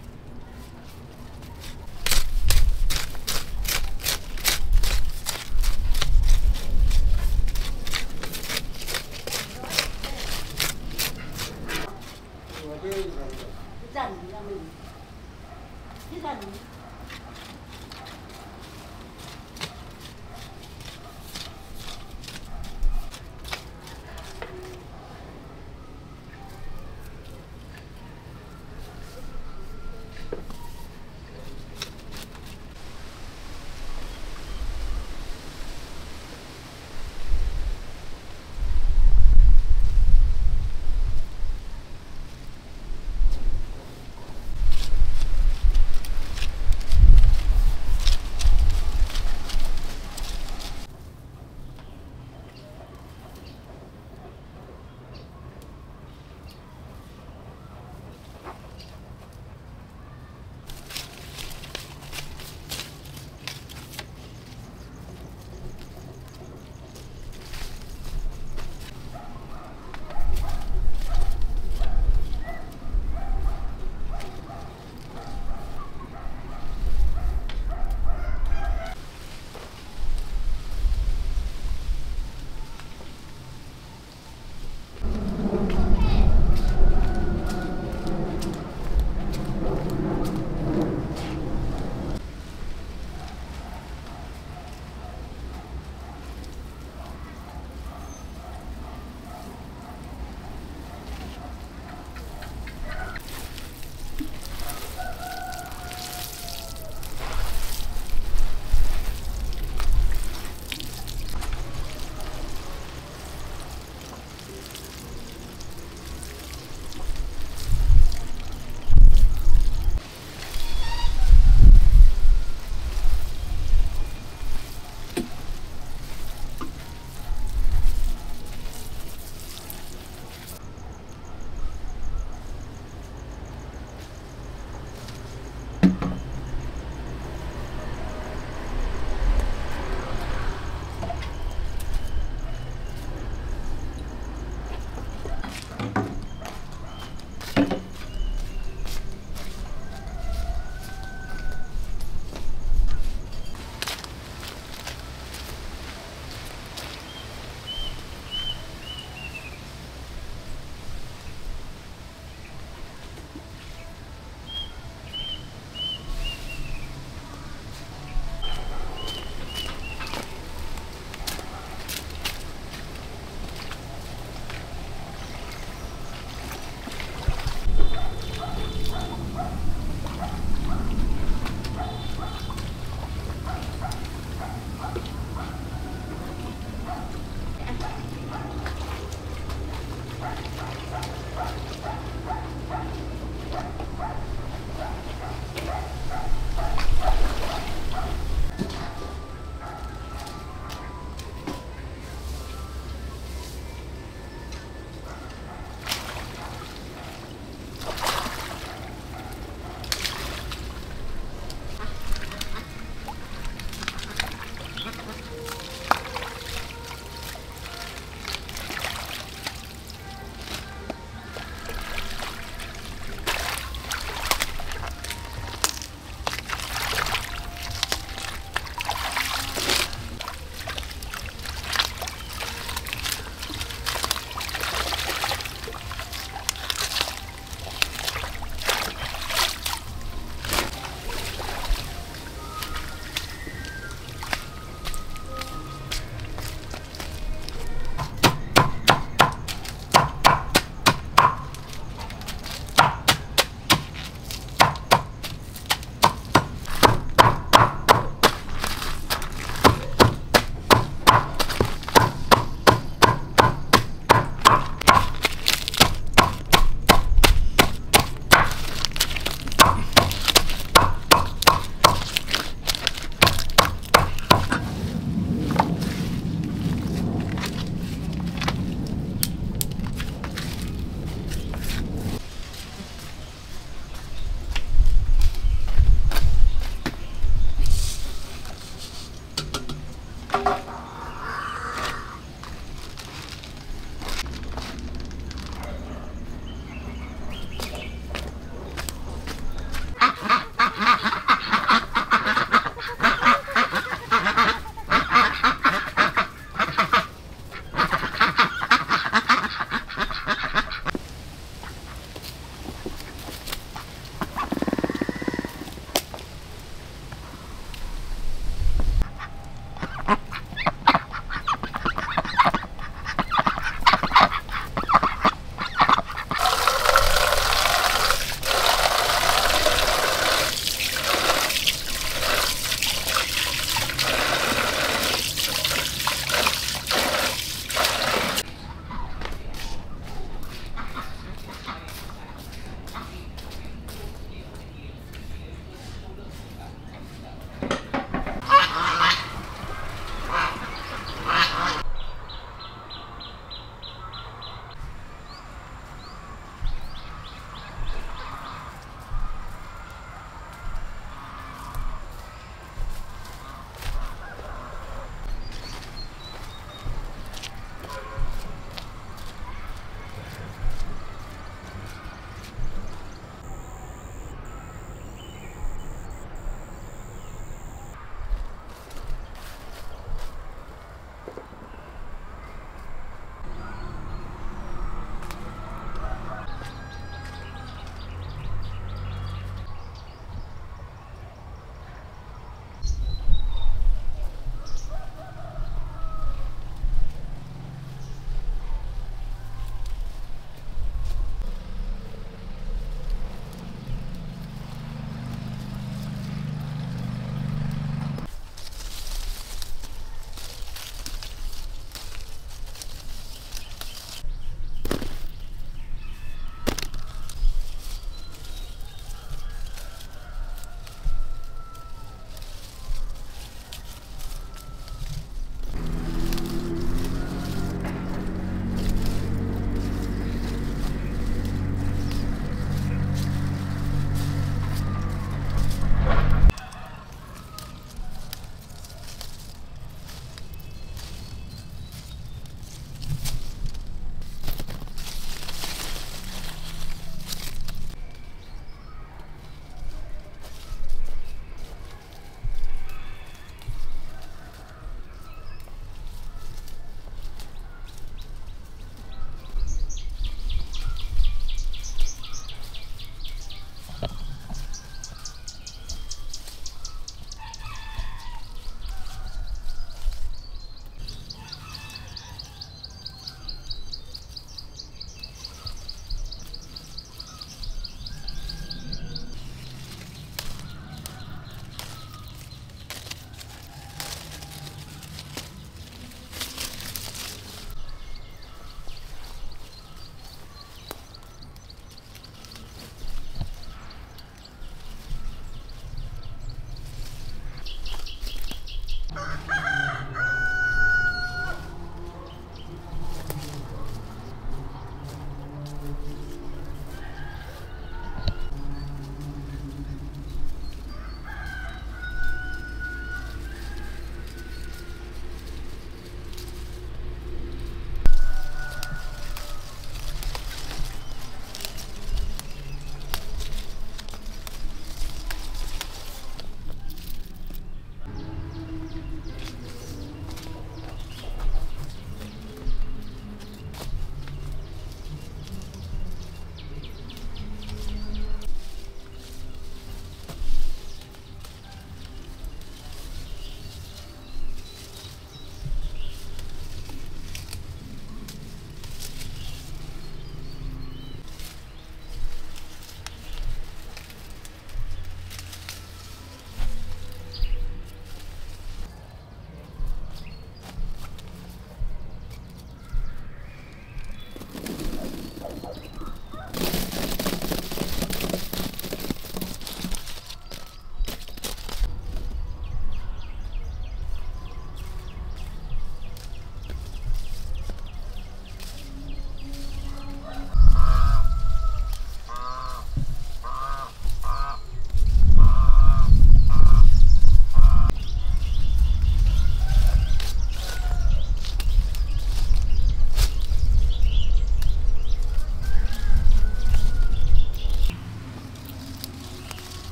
Dần là mình. Cái dần.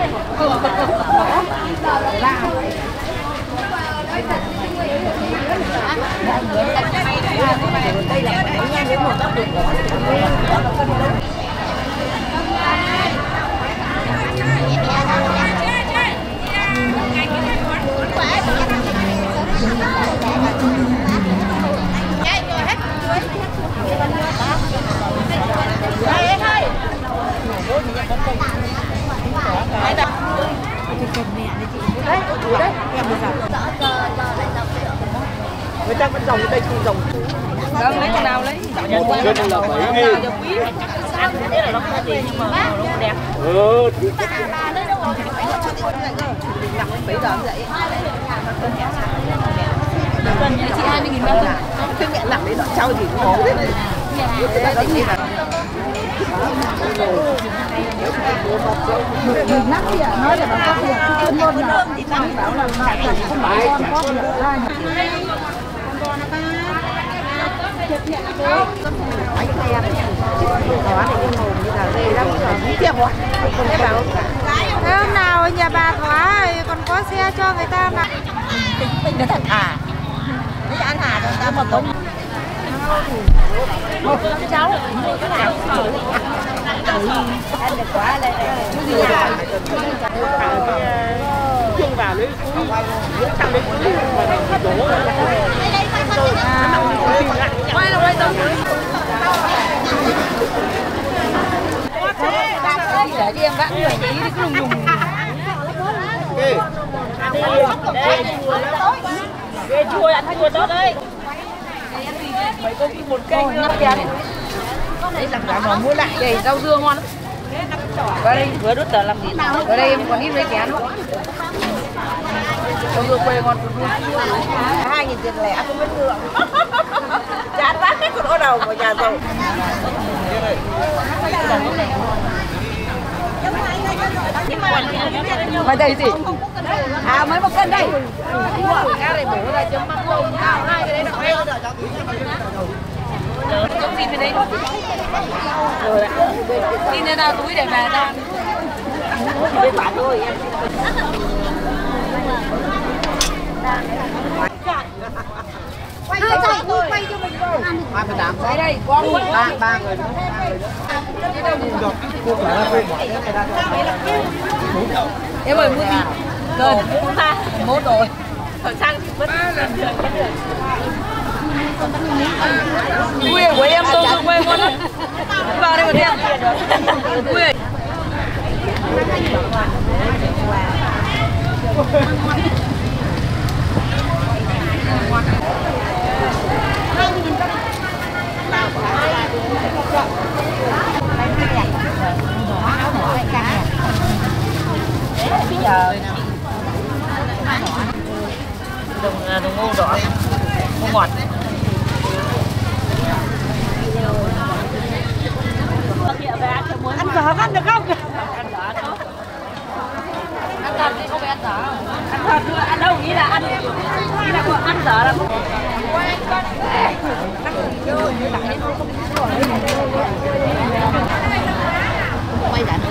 Người ta vẫn dòng ở đây không dòng. Đâu lấy con nào lấy. Một cân là 7.000. Ăn thế là nó không có tiền nhưng mà nó đẹp. Cân như chị 20.000 bao cân. Cái mẹ làm đấy nó trao gì ngổ thế này. Nắp thì nói là nó có chuyên môn là bảo là không phải con có được ra. Thế hôm nào nhà bà Thoa còn có xe cho người ta mà. Nó thật à. Nó ăn hả rồi ta một tống. Một cháu. Cái nào ăn được quá đây. Cái gì vậy? Chung vào đấy. Trong đấy quay là quay tông. Để đi em vãn người nhí đi cứ lùng. Đây chua ăn chua tốt đấy. Mấy cô cứ một kênh 5 tiền. Đấy làm cả mà mua lại đây rau dưa ngon lắm. Vào đây vừa đút tờ 5.000. Ở đây em còn ít mấy kén nữa. Rau dưa quê ngon. 2.000 tiền lẻ không biết lượng. Chán quá hết còn ô đầu của nhà rồi. Mà đây gì? À mấy 1 cân đây. Cái này bổ ra chấm mắm tôm. Hai cái đấy đậu heo. Chấm xin bên đây. Rồi ạ. Xin lên nào túi để về ra. Chỉ bên bán thôi em. Quay cho mình rồi. 28. Đây đây, con luôn. Ba người nữa. Em ơi mua gì? Rồi, mua ta. Mốt rồi. Thằng sang mất. Ui, của em tôi quay ngon lắm. Vào đây mà đi ăn. Ui. Bây giờ đồng ngô đỏ, ngô ngọt. Ăn dở ăn được không? Ăn thật thì không phải ăn dở. Ăn thật nữa, ăn đâu nghĩ là ăn dở lắm. Quay lại.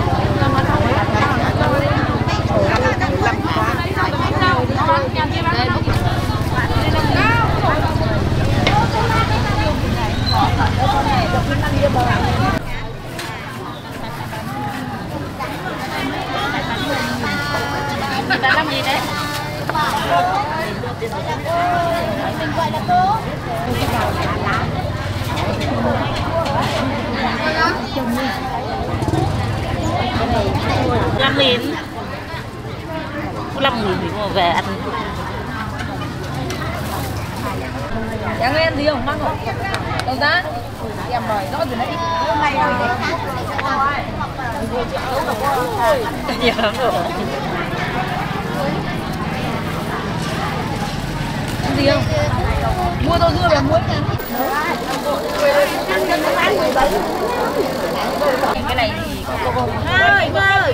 Người ta làm gì đấy? Mình gọi là cô. Làm mìn. 5.000 thì mua về ăn. Chẳng nghe gì không? Mang không? Đâu ra? Em mời rõ rồi đấy. Hôm nay Nhiều lắm rồi. ăn gì không? Mua rau dưa về muối nha. Cái này thì có Ơi, ơi.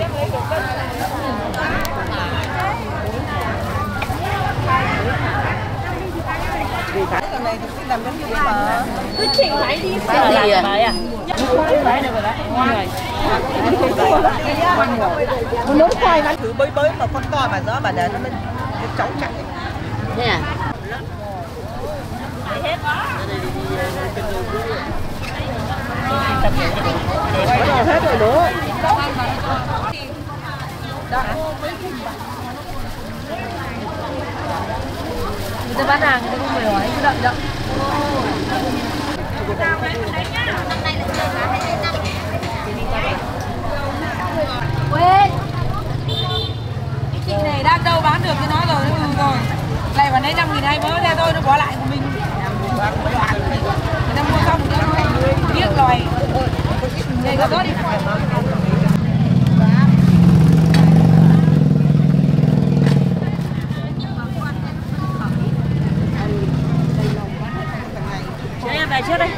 cái này thì làm giống như mà Cứ chỉnh máy đi. cái gì à? Phải à? Phải được rồi đấy. Ngon rồi. Nó quay mà Cứ bơi bơi mà con to mà gió bà để nó cháu chạy. Thế à? hết rồi đó. Người ta bán hàng người ta không phải hỏi cứ đợi đợi. Quên. Cái chị này đang đâu bán được cái nó rồi rồi. Lại vào đây 5.000 hay mớ ra thôi nó bỏ lại của mình. Người ta mua xong rồi nó biết rồi. Đây có tốt đi. Cho em về trước đây.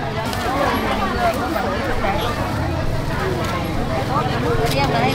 Em ở đây.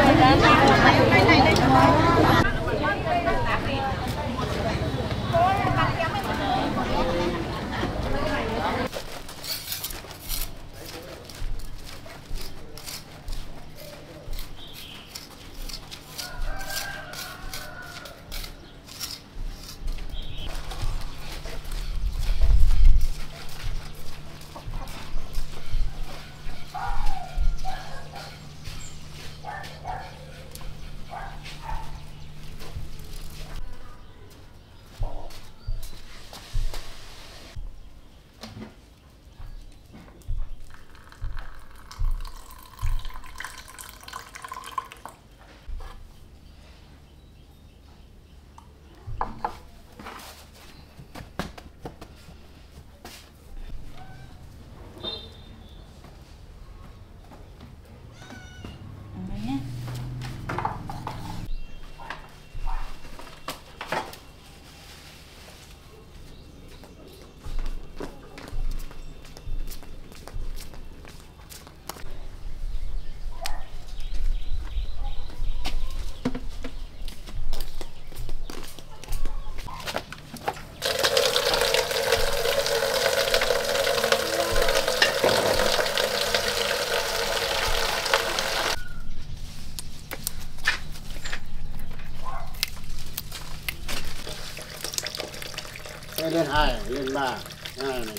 Lên 2, lên 3, 2 này.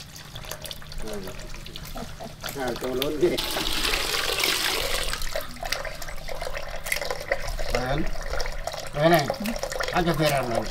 Tô lớn kia. Đấy. Đấy này. Ăn cho phê làm này.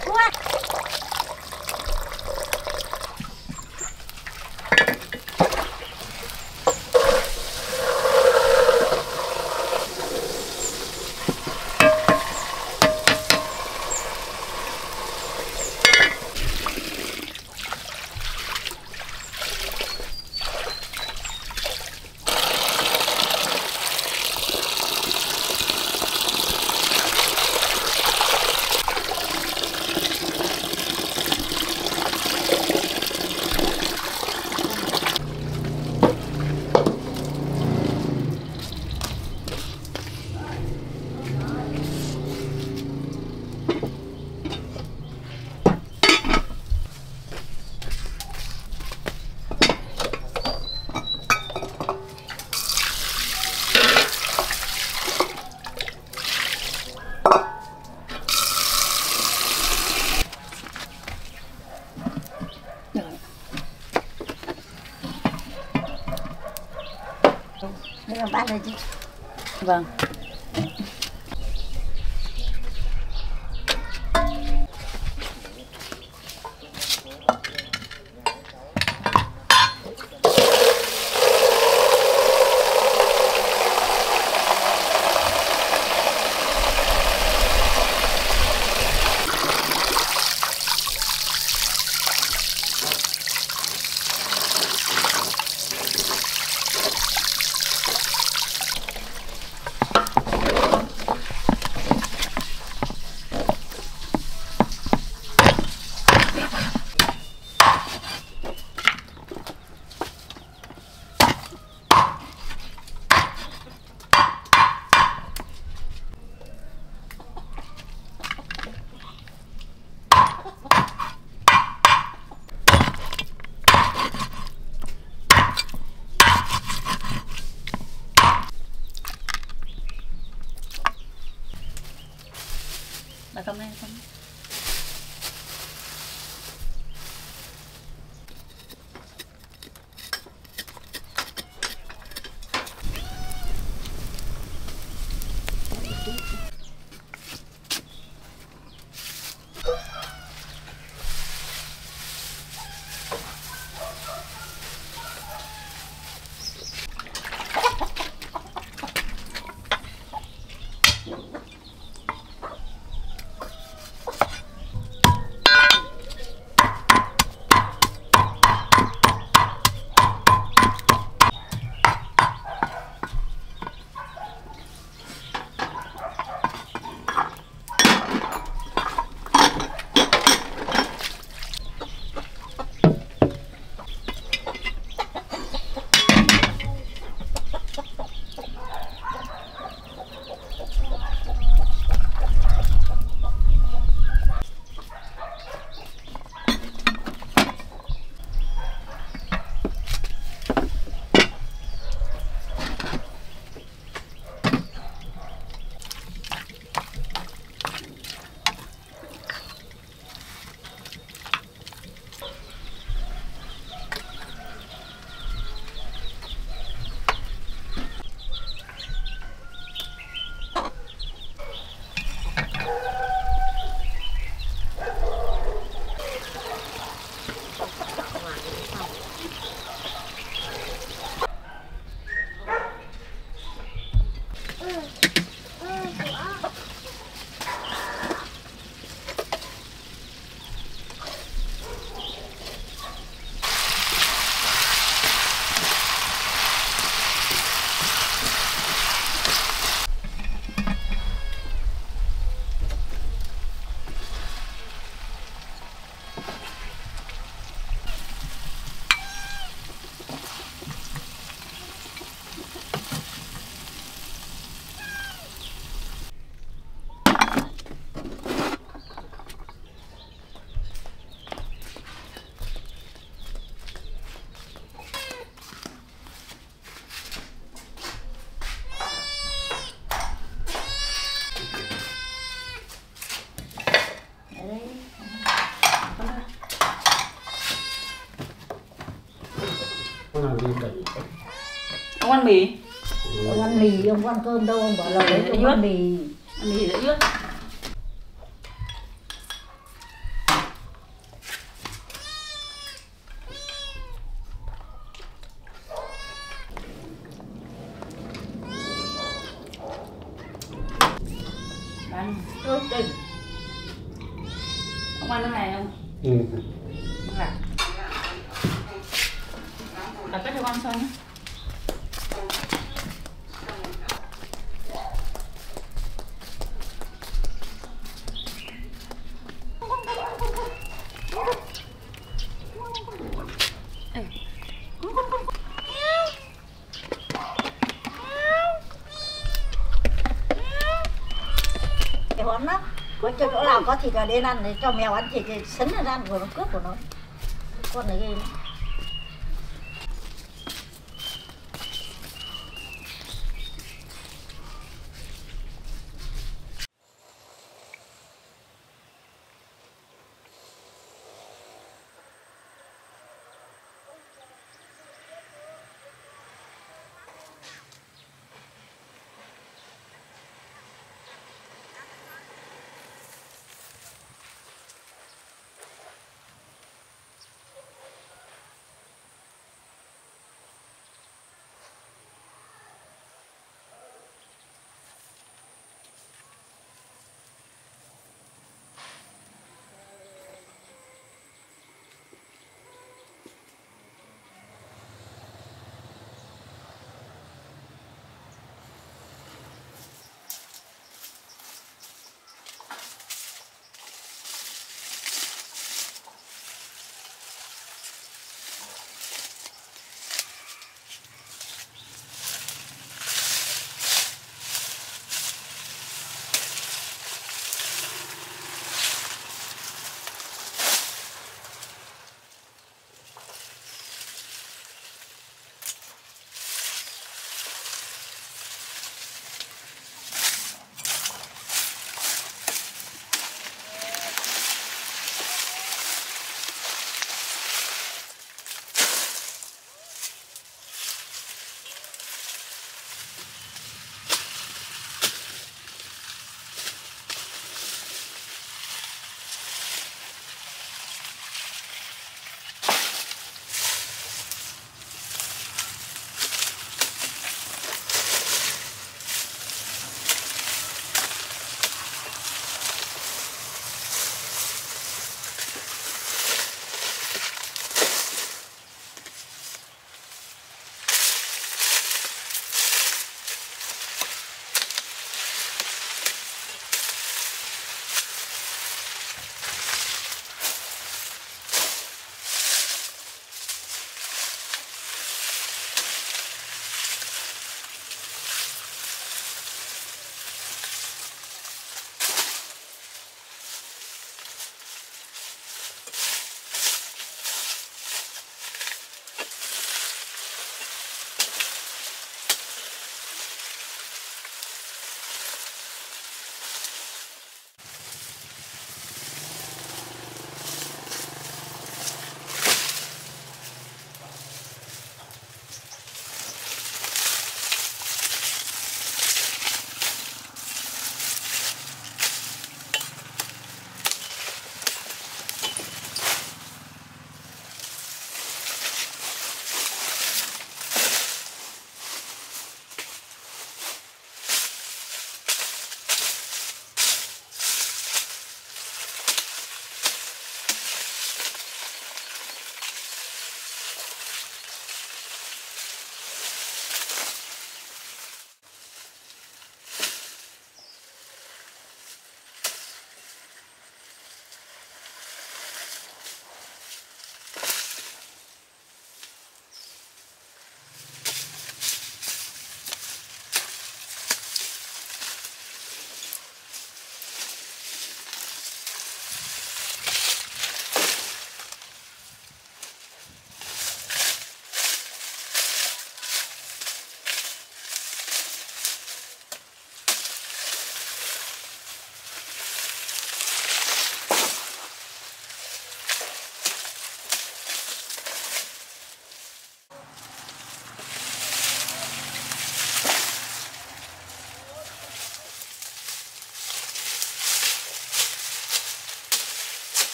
Đây là bát rồi chứ. Vâng. Là không đây không. Ông ăn mì. Ông ăn mì, ông có ăn cơm đâu, ông bảo là lấy ông ăn mì. Ăn mì dễ ướt. Ăn ướt đi. Ông ăn cái này không? Ừ. Là đặt cái cho con xong nhé. Cái hóm đó, có chỗ nào có thịt là đến ăn thì cho mèo ăn thịt thì sấn ra ăn của nó cướp của nó. Con này ghê lắm.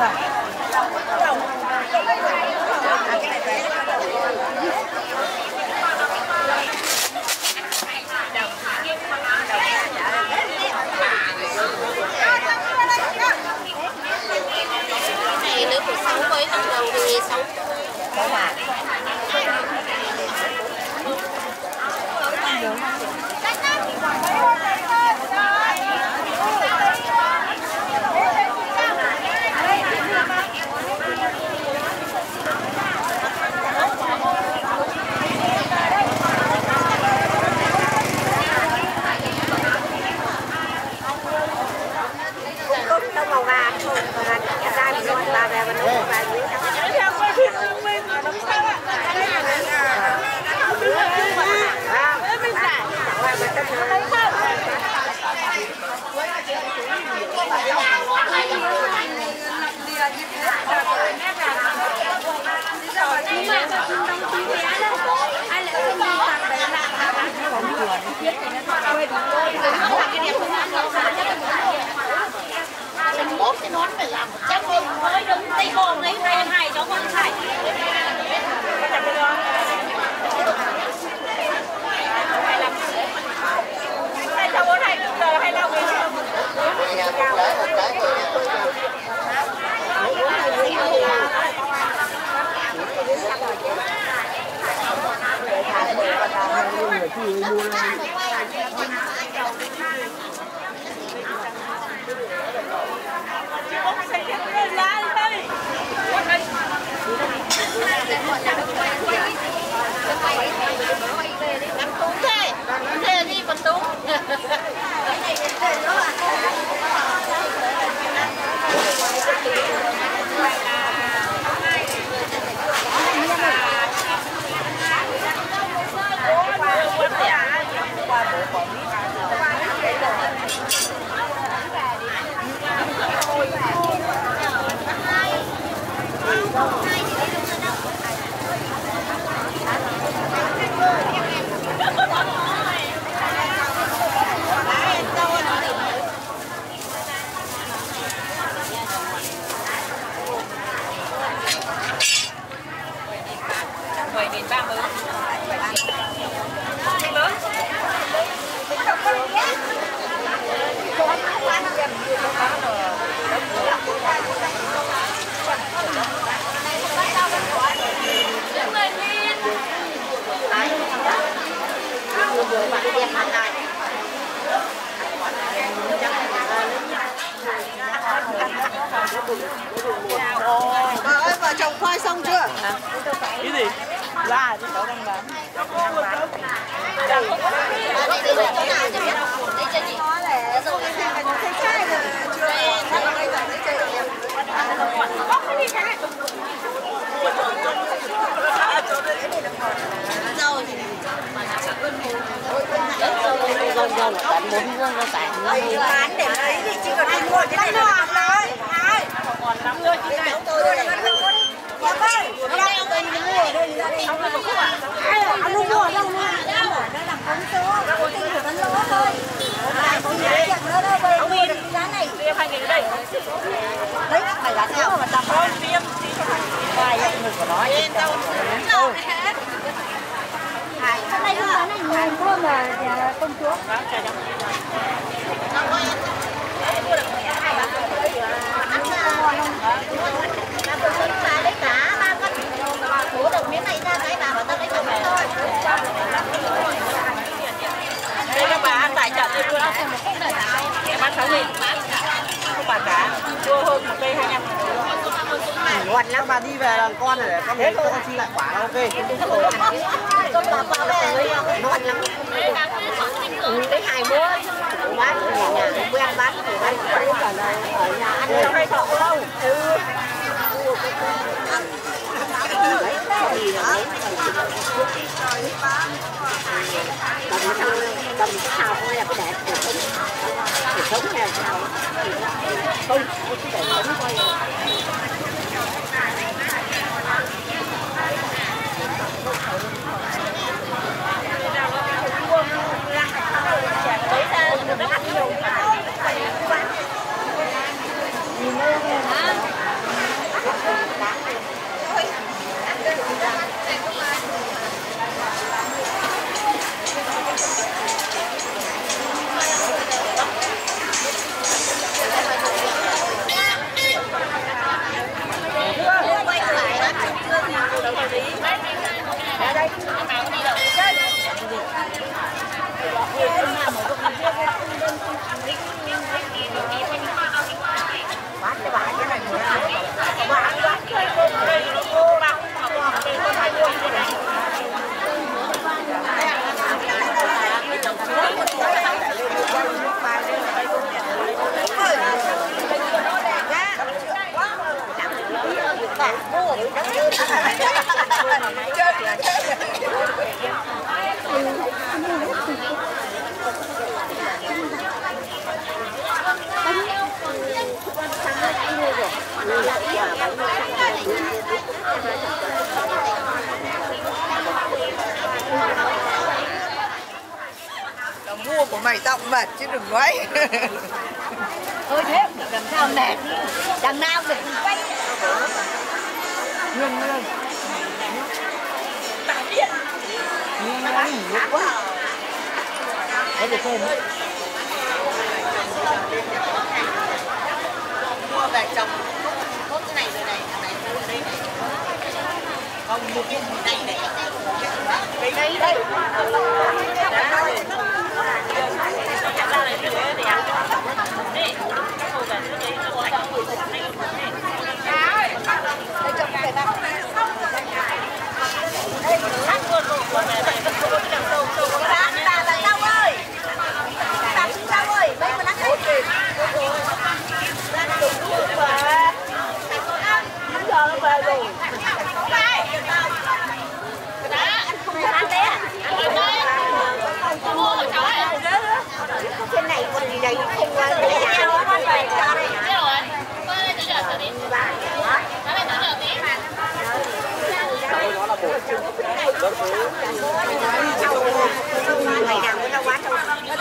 Này nếu của 6 với hàng đầu thì 6 hả? Một cái nón phải làm 100 nghìn mới đứng tay gồm đấy 2 cháu con phải. Cháu 4 2 giờ 25 nghìn. Thế đi còn đúng. Bà ơi, vợ chồng khoai xong chưa? Cái gì? Ra chứ cháu đang bán. Đi chỗ nào cho biết không? Đây cho chị. Rồi xem là nó thấy trai rồi. Chưa đây bây giờ thấy chơi em. Bóc cái gì cả. Rồi thì gần tận 4 vuông nó tản bán để lấy thì chỉ cần đi mua cái này là thôi. Ai? Còn lắm thôi chị này. Tôi là ăn luôn. Dạ ơi, ở đây ông ơi mua ở đây ra đây. Ai ở ăn luôn mua ở đâu luôn. Nó làm con số, có tinh của nó lỗ thôi. Này có giá chặt nữa đâu về. Ông mua được cái giá này. Tiêm 2 nghìn ở đây. Đấy, phải giá cao mà tầm Không tiêm. vài người của nó yên đâu. Cái này nó bán này nhiều hơn là công chúa. Lấy cả 3 con. Bố được miếng này ra cái bà bảo tao lấy chồng thôi. Đây các bà tại chợ đây luôn không? Em bán 6 nghìn. Không bán cả. Chua hơn một cây 25. Ngon lắm, bà đi về làm con này để con lấy con chi lại quả là ok. Con bà vào về ngon lắm. Lấy 2 bữa bán ở nhà quen bán ở đây ở nhà ăn trong đây thọ đâu. Cầm sao không là cái đẹp để sống theo sao không để sống coi. Mua của mày tao cũng mệt chứ đừng nói. Thôi thế làm sao mệt, đằng nào được quay. Ngưng lên. Tạm biệt. Ngưng quá. Để được thêm. Mua về trồng tốt cái này rồi này, thằng này mua đây này. Không mua cái này này. Đây đây. Cái này con gì đây không qua đây đâu con về cho đây hả? rồi. Con ơi, tự lựa tí. Nó lên tự lựa tí. Ngày nào cũng đâu quá đâu.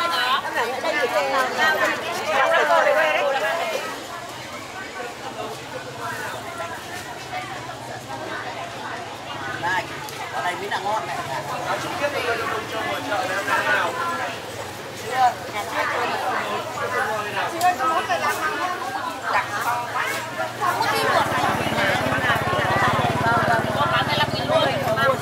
Này, ở đây mới là ngon này. Nói trực tiếp đi trong chợ này ăn nào. Chưa. Đặt to quá. Không có đi được. Con bán 15.000 luôn.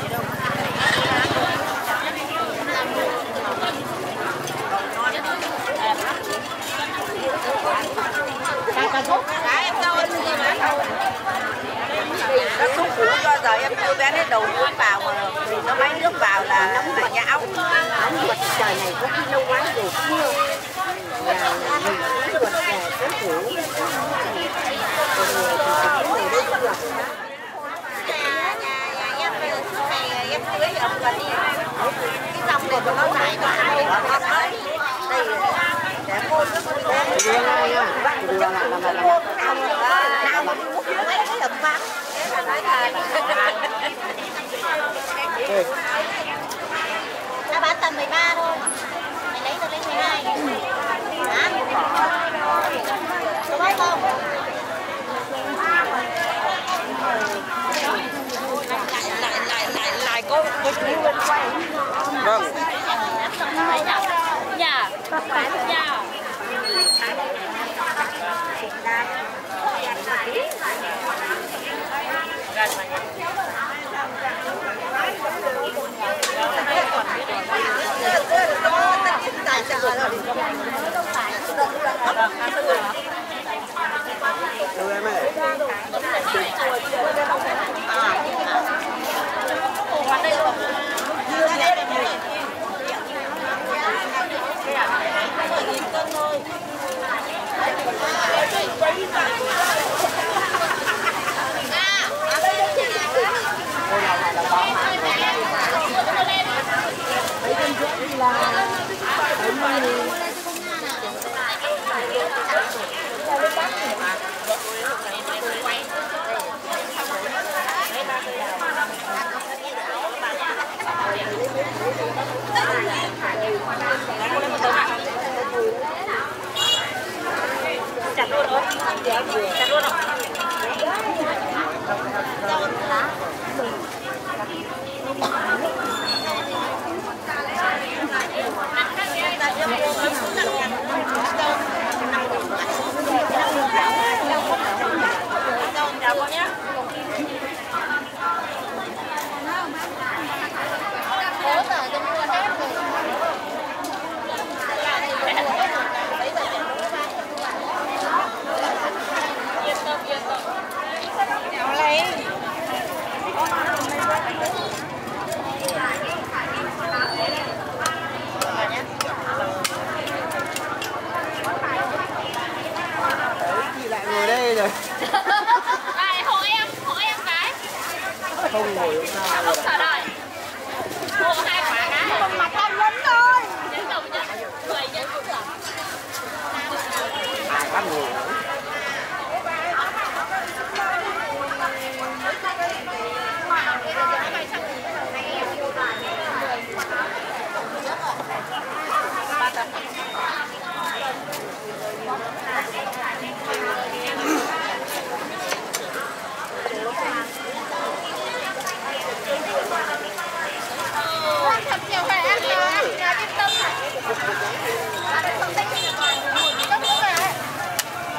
Cái em đâu anh gì mà đâu. Nó xúc củ cho giờ em tự vén hết đầu nước vào mà nó máy nước vào là nóng là nhà ống. Nóng ruột trời này có khi lâu quá rồi mưa. Và mình ruột về cái củ. Em cưới ông và đi cái dòng này của nó dài mà đây để mua nước nào mà mua mấy cái đầm vắng thế là nói thật Nó bán tầm 13 thôi. Mày lấy tao lấy 12. Hả? Đúng không? lại có chú bên quay. Vâng. Dạ. Dạ. Đưa em ơi. Chặt luôn không? Chặt luôn không? Chào con nhé. Cố giờ tôi mua hết rồi. Không ngồi sao. Không sợ đời. Mua có 2 quả cá. Còn mặt ăn nhấn thôi. Nhấn đâu nhấn. 10 nhấn cũng được. Ăn ngồi. Thật nhiều phải ăn là nhà yên tâm này. Không thích thì còn rất là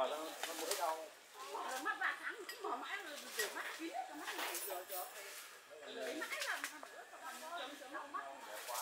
nó mới đâu. Mắt ba tháng mở mãi rồi rửa mắt kín cái mắt này rửa lấy mãi là chấm đau mắt.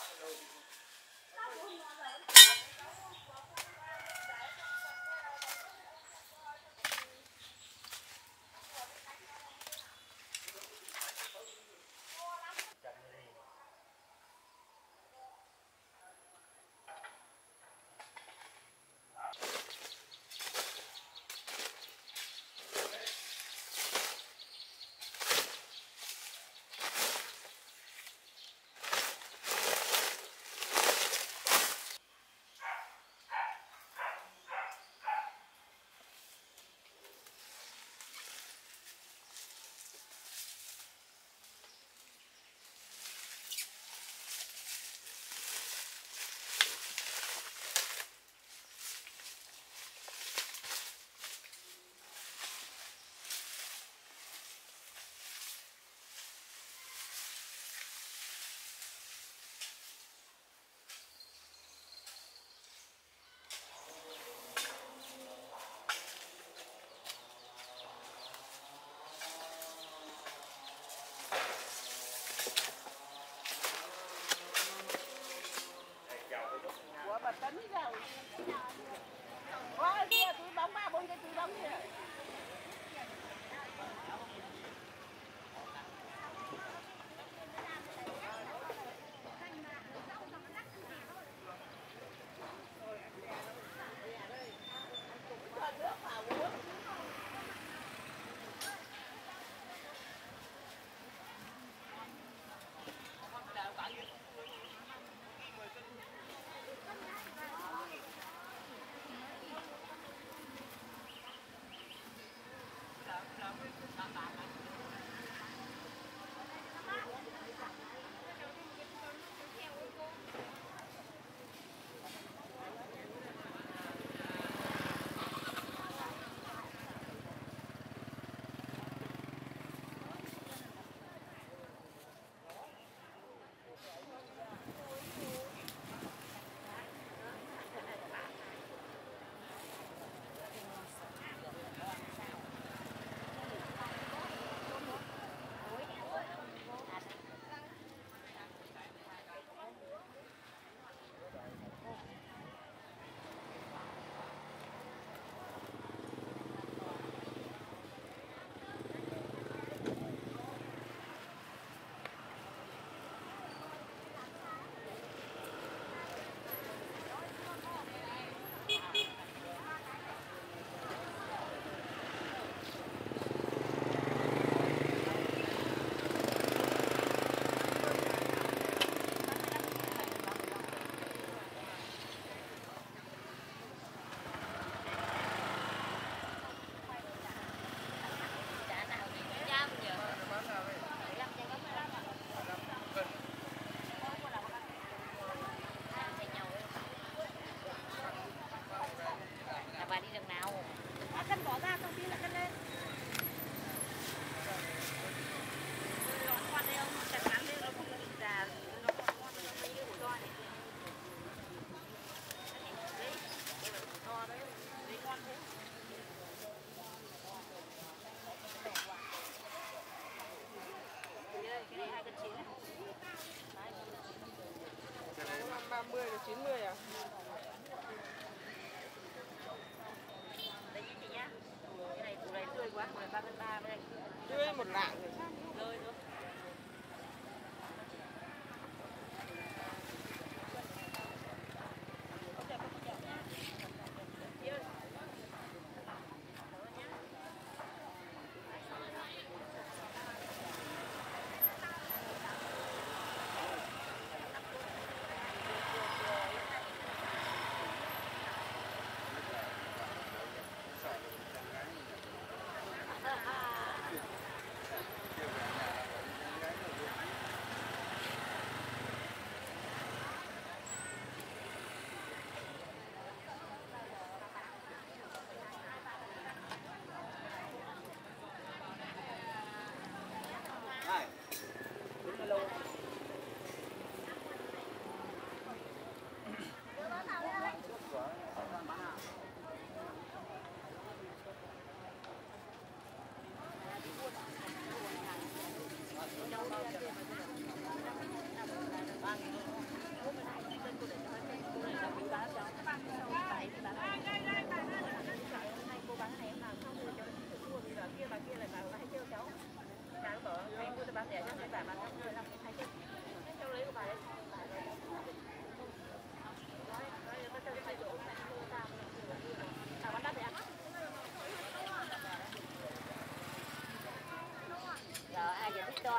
Tươi một lạng rồi.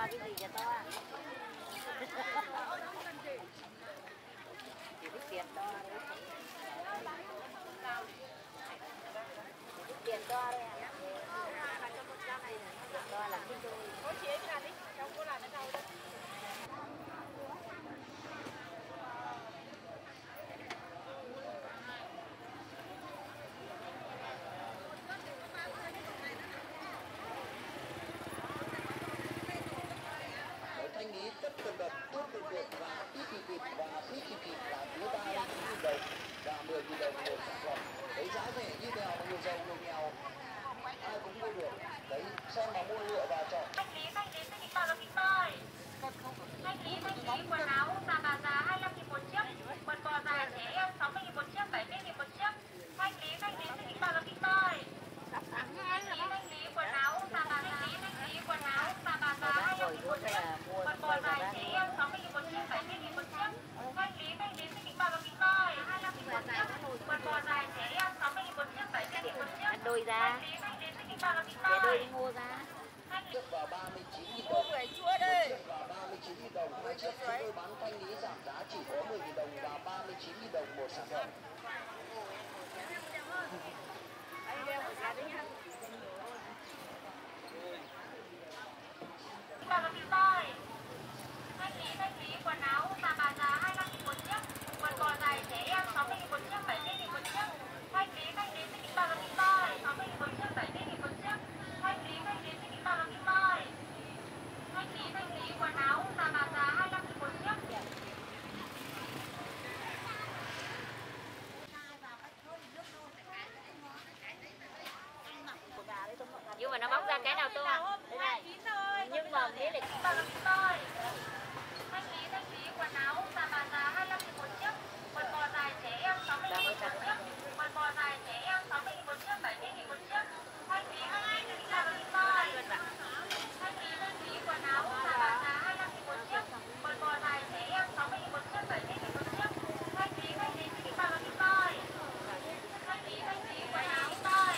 to cái gì cho to. Chỉ biết tiền to đấy. Chỉ biết tiền to đấy à. Tiền to là cái đôi. Có chị ấy làm đi, cháu có làm cái đâu đấy. Thanh lý tất tần đợt tốt được việc và ít kịp và ít kịp là phía 3.000 đồng và 10.000 đồng một sản phẩm. Đấy giá rẻ như nào mà người giàu người nghèo ai cũng mua được. Đấy xem mà mua lựa và chọn. Thanh lý xin bao là kính mời. Thanh lý quần áo giá bà giá 25.000 một chiếc, quần bò dài trẻ em 60.000 một chiếc, 70.000 một chiếc. Thanh lý xin bao là kính mời. Thanh lý quần áo giá bà giá quần áo giá bà giá 25.000 một chiếc, quần bò dài trẻ em 60.000 một chiếc, 70.000 một chiếc. Thanh lý xin bao là kính mời. 25.000 một chiếc, quần bò dài trẻ em 60.000 một chiếc, 70.000 một chiếc. Đôi ra. Xin bao là kính Để mời. đôi đi mua ra. Chiếc vào 39.000 đồng. Phải chua đây. Chiếc vào 39.000 đồng. Hai chiếc chúng tôi bán thanh lý giảm giá chỉ có 10.000 đồng và 39.000 đồng một sản phẩm. Anh đeo một cái đấy nhá. Bao là kính mời. Thanh lý quần áo giá bà giá 25.000 một chiếc, quần bò dài trẻ em 60.000 một chiếc, 70.000 một chiếc. Thanh lý xin bao là kính mời. 60.000 một chiếc, 70.000 một chiếc. Thanh lý xin bao là kính mời. Thanh lý quần áo giá bà giá 25.000 một chiếc. Nhưng mà nó bóc ra cái nào to à? Đây này. Nhưng mà nghĩa là Bao là kính mời. Thanh lý quần áo giá bà giá 25.000 một chiếc, quần bò dài trẻ em 60.000 một chiếc, quần bò dài trẻ em 60.000 một chiếc, 70.000 một chiếc. Thanh lý bao là kính mời. Thanh lý quần áo giá bà giá 25.000 một chiếc, quần bò dài trẻ em 60.000 một chiếc, 70.000 một chiếc. Thanh lý bao là kính mời. Thanh lý quần áo mời.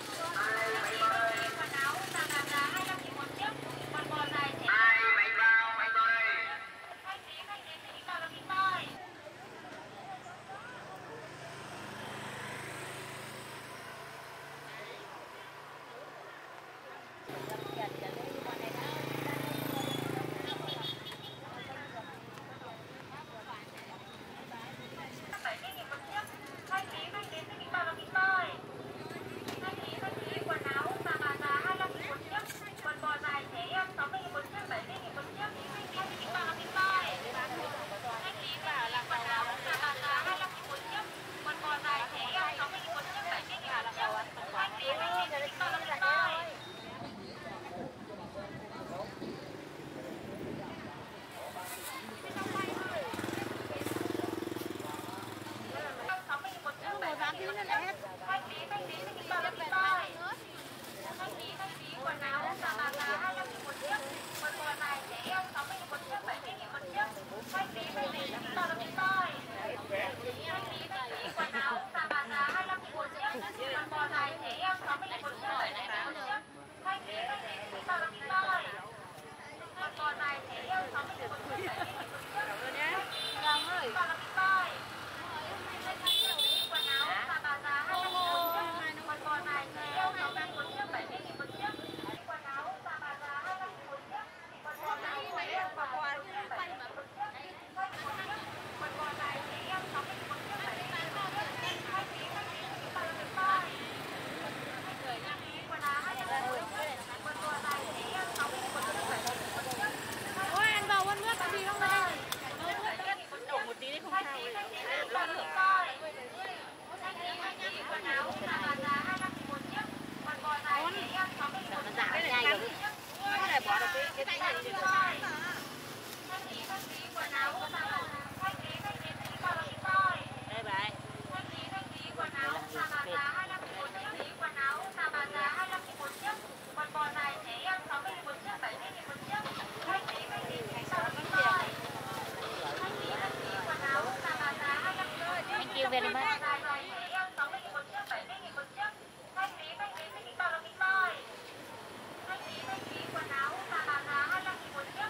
Quần áo giá bà giá 25.000 một chiếc, quần bò dài trẻ em. Thanh lý bao là kính mời. Quần áo giá bà giá 25.000 một chiếc, quần bò dài trẻ em 60.000 một chiếc, 70.000 một chiếc. Thanh lý bao là kính mời. Thanh lý quần áo giá bà giá 25.000 một chiếc, quần bò dài trẻ em 60.000 một chiếc, 70.000 một chiếc. Thanh lý bao là kính mời. 60.000 một chiếc, 70.000 một chiếc. Thanh lý bao là kính mời. Thanh lý quần áo giá bà giá 25.000 một chiếc, quần bò dài trẻ em 60.000 một chiếc, 70.000 một chiếc. Thanh lý bao là kính mời. Thanh lý quần áo giá bà giá 25.000 một chiếc, quần bò dài trẻ em 60.000 một chiếc, 70.000 một chiếc. Thanh lý bao là kính mời. Quần bò dài trẻ em 60.000 một chiếc, 70.000 một chiếc. Thanh lý bao là kính mời. Quần áo giá bà giá 25.000 một chiếc, quần bò dài trẻ em 60.000 một chiếc, 70.000 một chiếc. Quần áo giá bà giá 25.000 một chiếc, quần bò dài trẻ em 60.000 một chiếc, 70.000 một chiếc. Quần bò dài trẻ em 60.000 một chiếc, 70.000 một chiếc. Thanh lý bao là kính mời. Quần áo 25.000 một chiếc, quần bò dài trẻ em 60.000 một chiếc, 70.000 một chiếc. Ôi ăn vào con nước gì không đây? Đổ một tí đi không sao. Thanh lý bao là kính mời. Thanh lý quần áo giá bà giá 25.000 một chiếc, quần bò dài trẻ em 60.000 một chiếc, 70.000 một chiếc. Để bỏ được cái này đi. Thanh lý quần áo giá bà thanh lý bao là kính mời. đây bà. Thanh lý quần áo giá bà giá 25.000 một chiếc, quần áo giá bà giá 25.000 một chiếc, quần bò dài trẻ em 60.000 một chiếc, 70.000 một chiếc. Thanh lý bao là kính mời. Thanh lý quần áo giá bà giá 25.000 một chiếc, Thank you very much. quần bò dài trẻ em 60.000 một chiếc, 70.000 một chiếc. Thanh lý bao là kính mời. Thanh lý quần áo giá bà giá 25.000 một chiếc,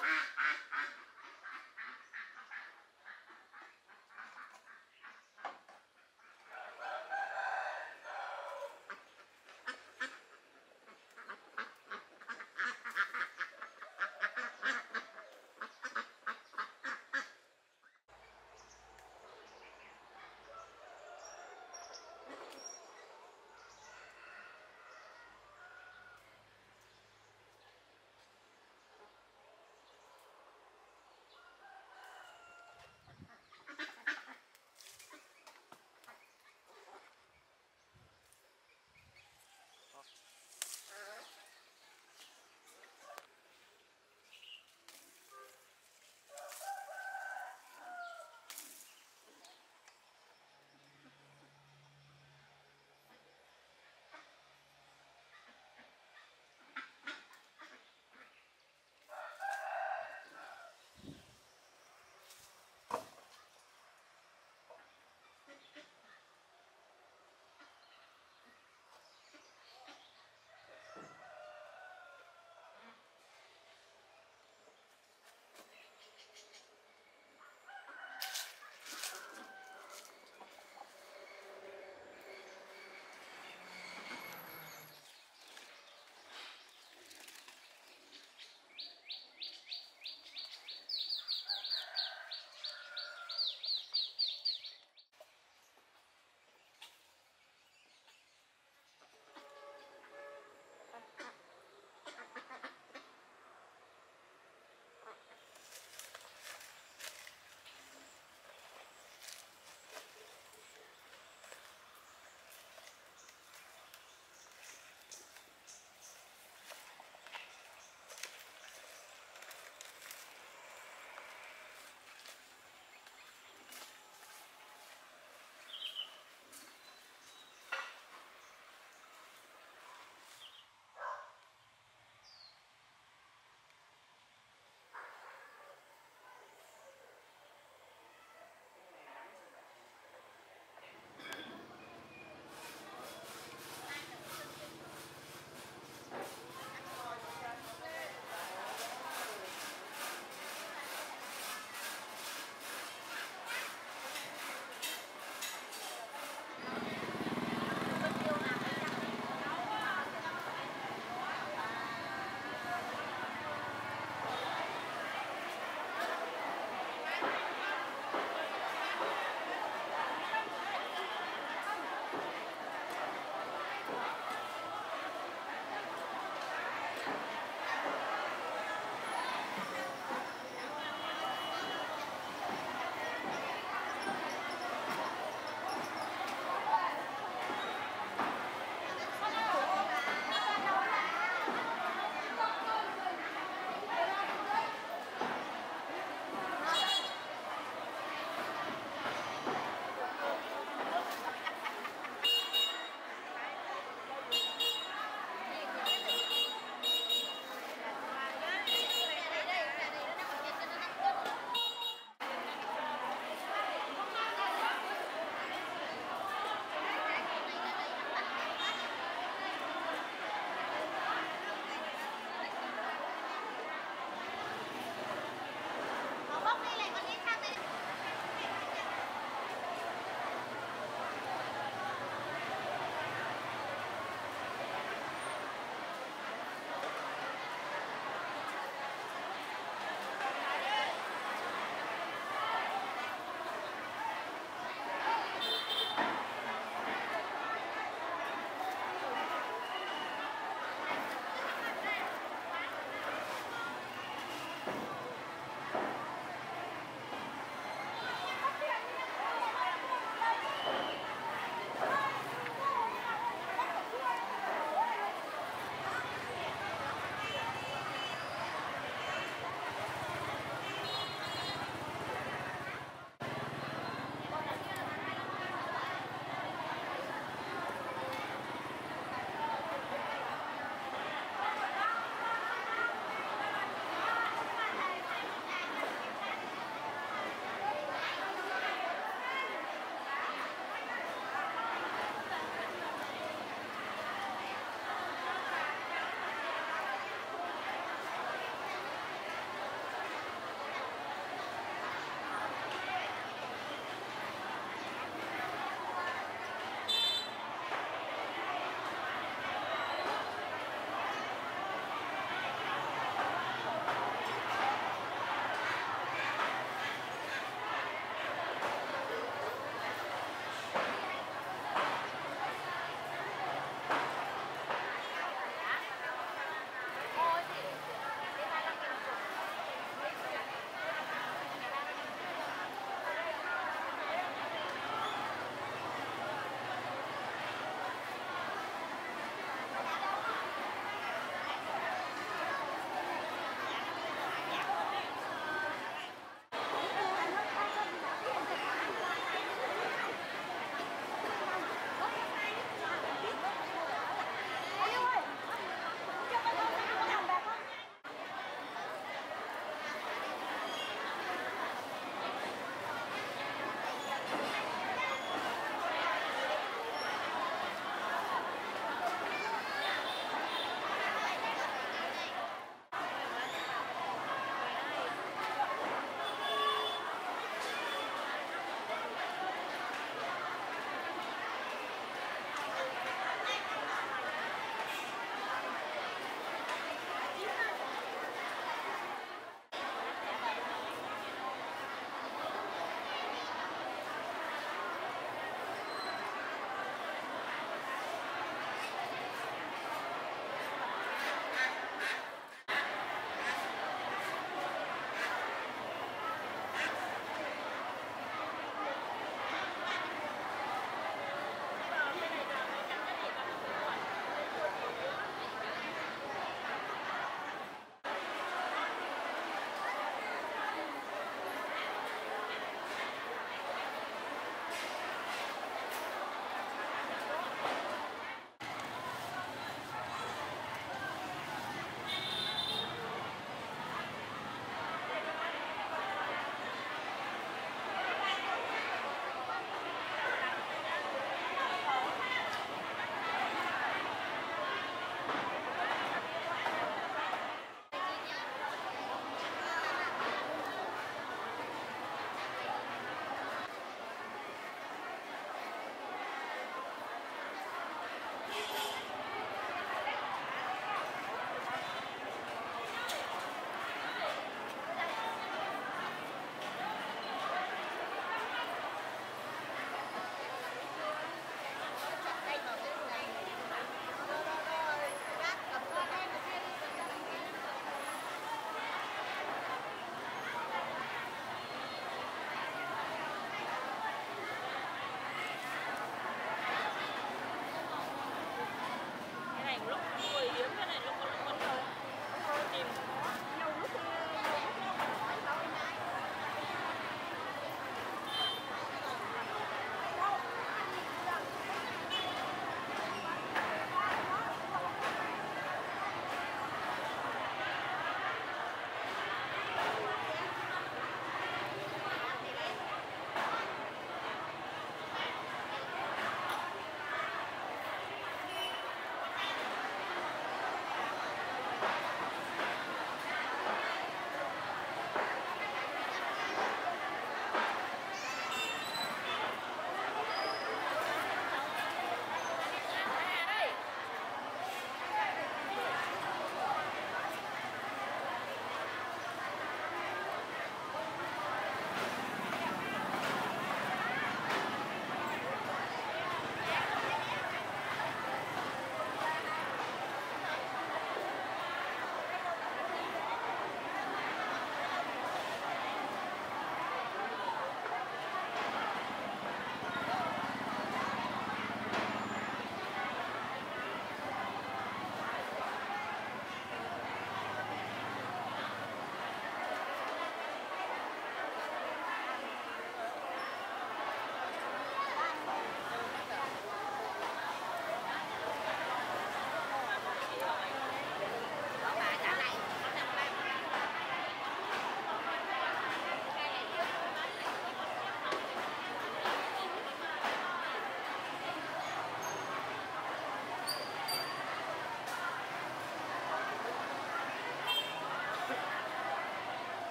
Hãy subscribe cho kênh Ghiền Mì Gõ để không bỏ lỡ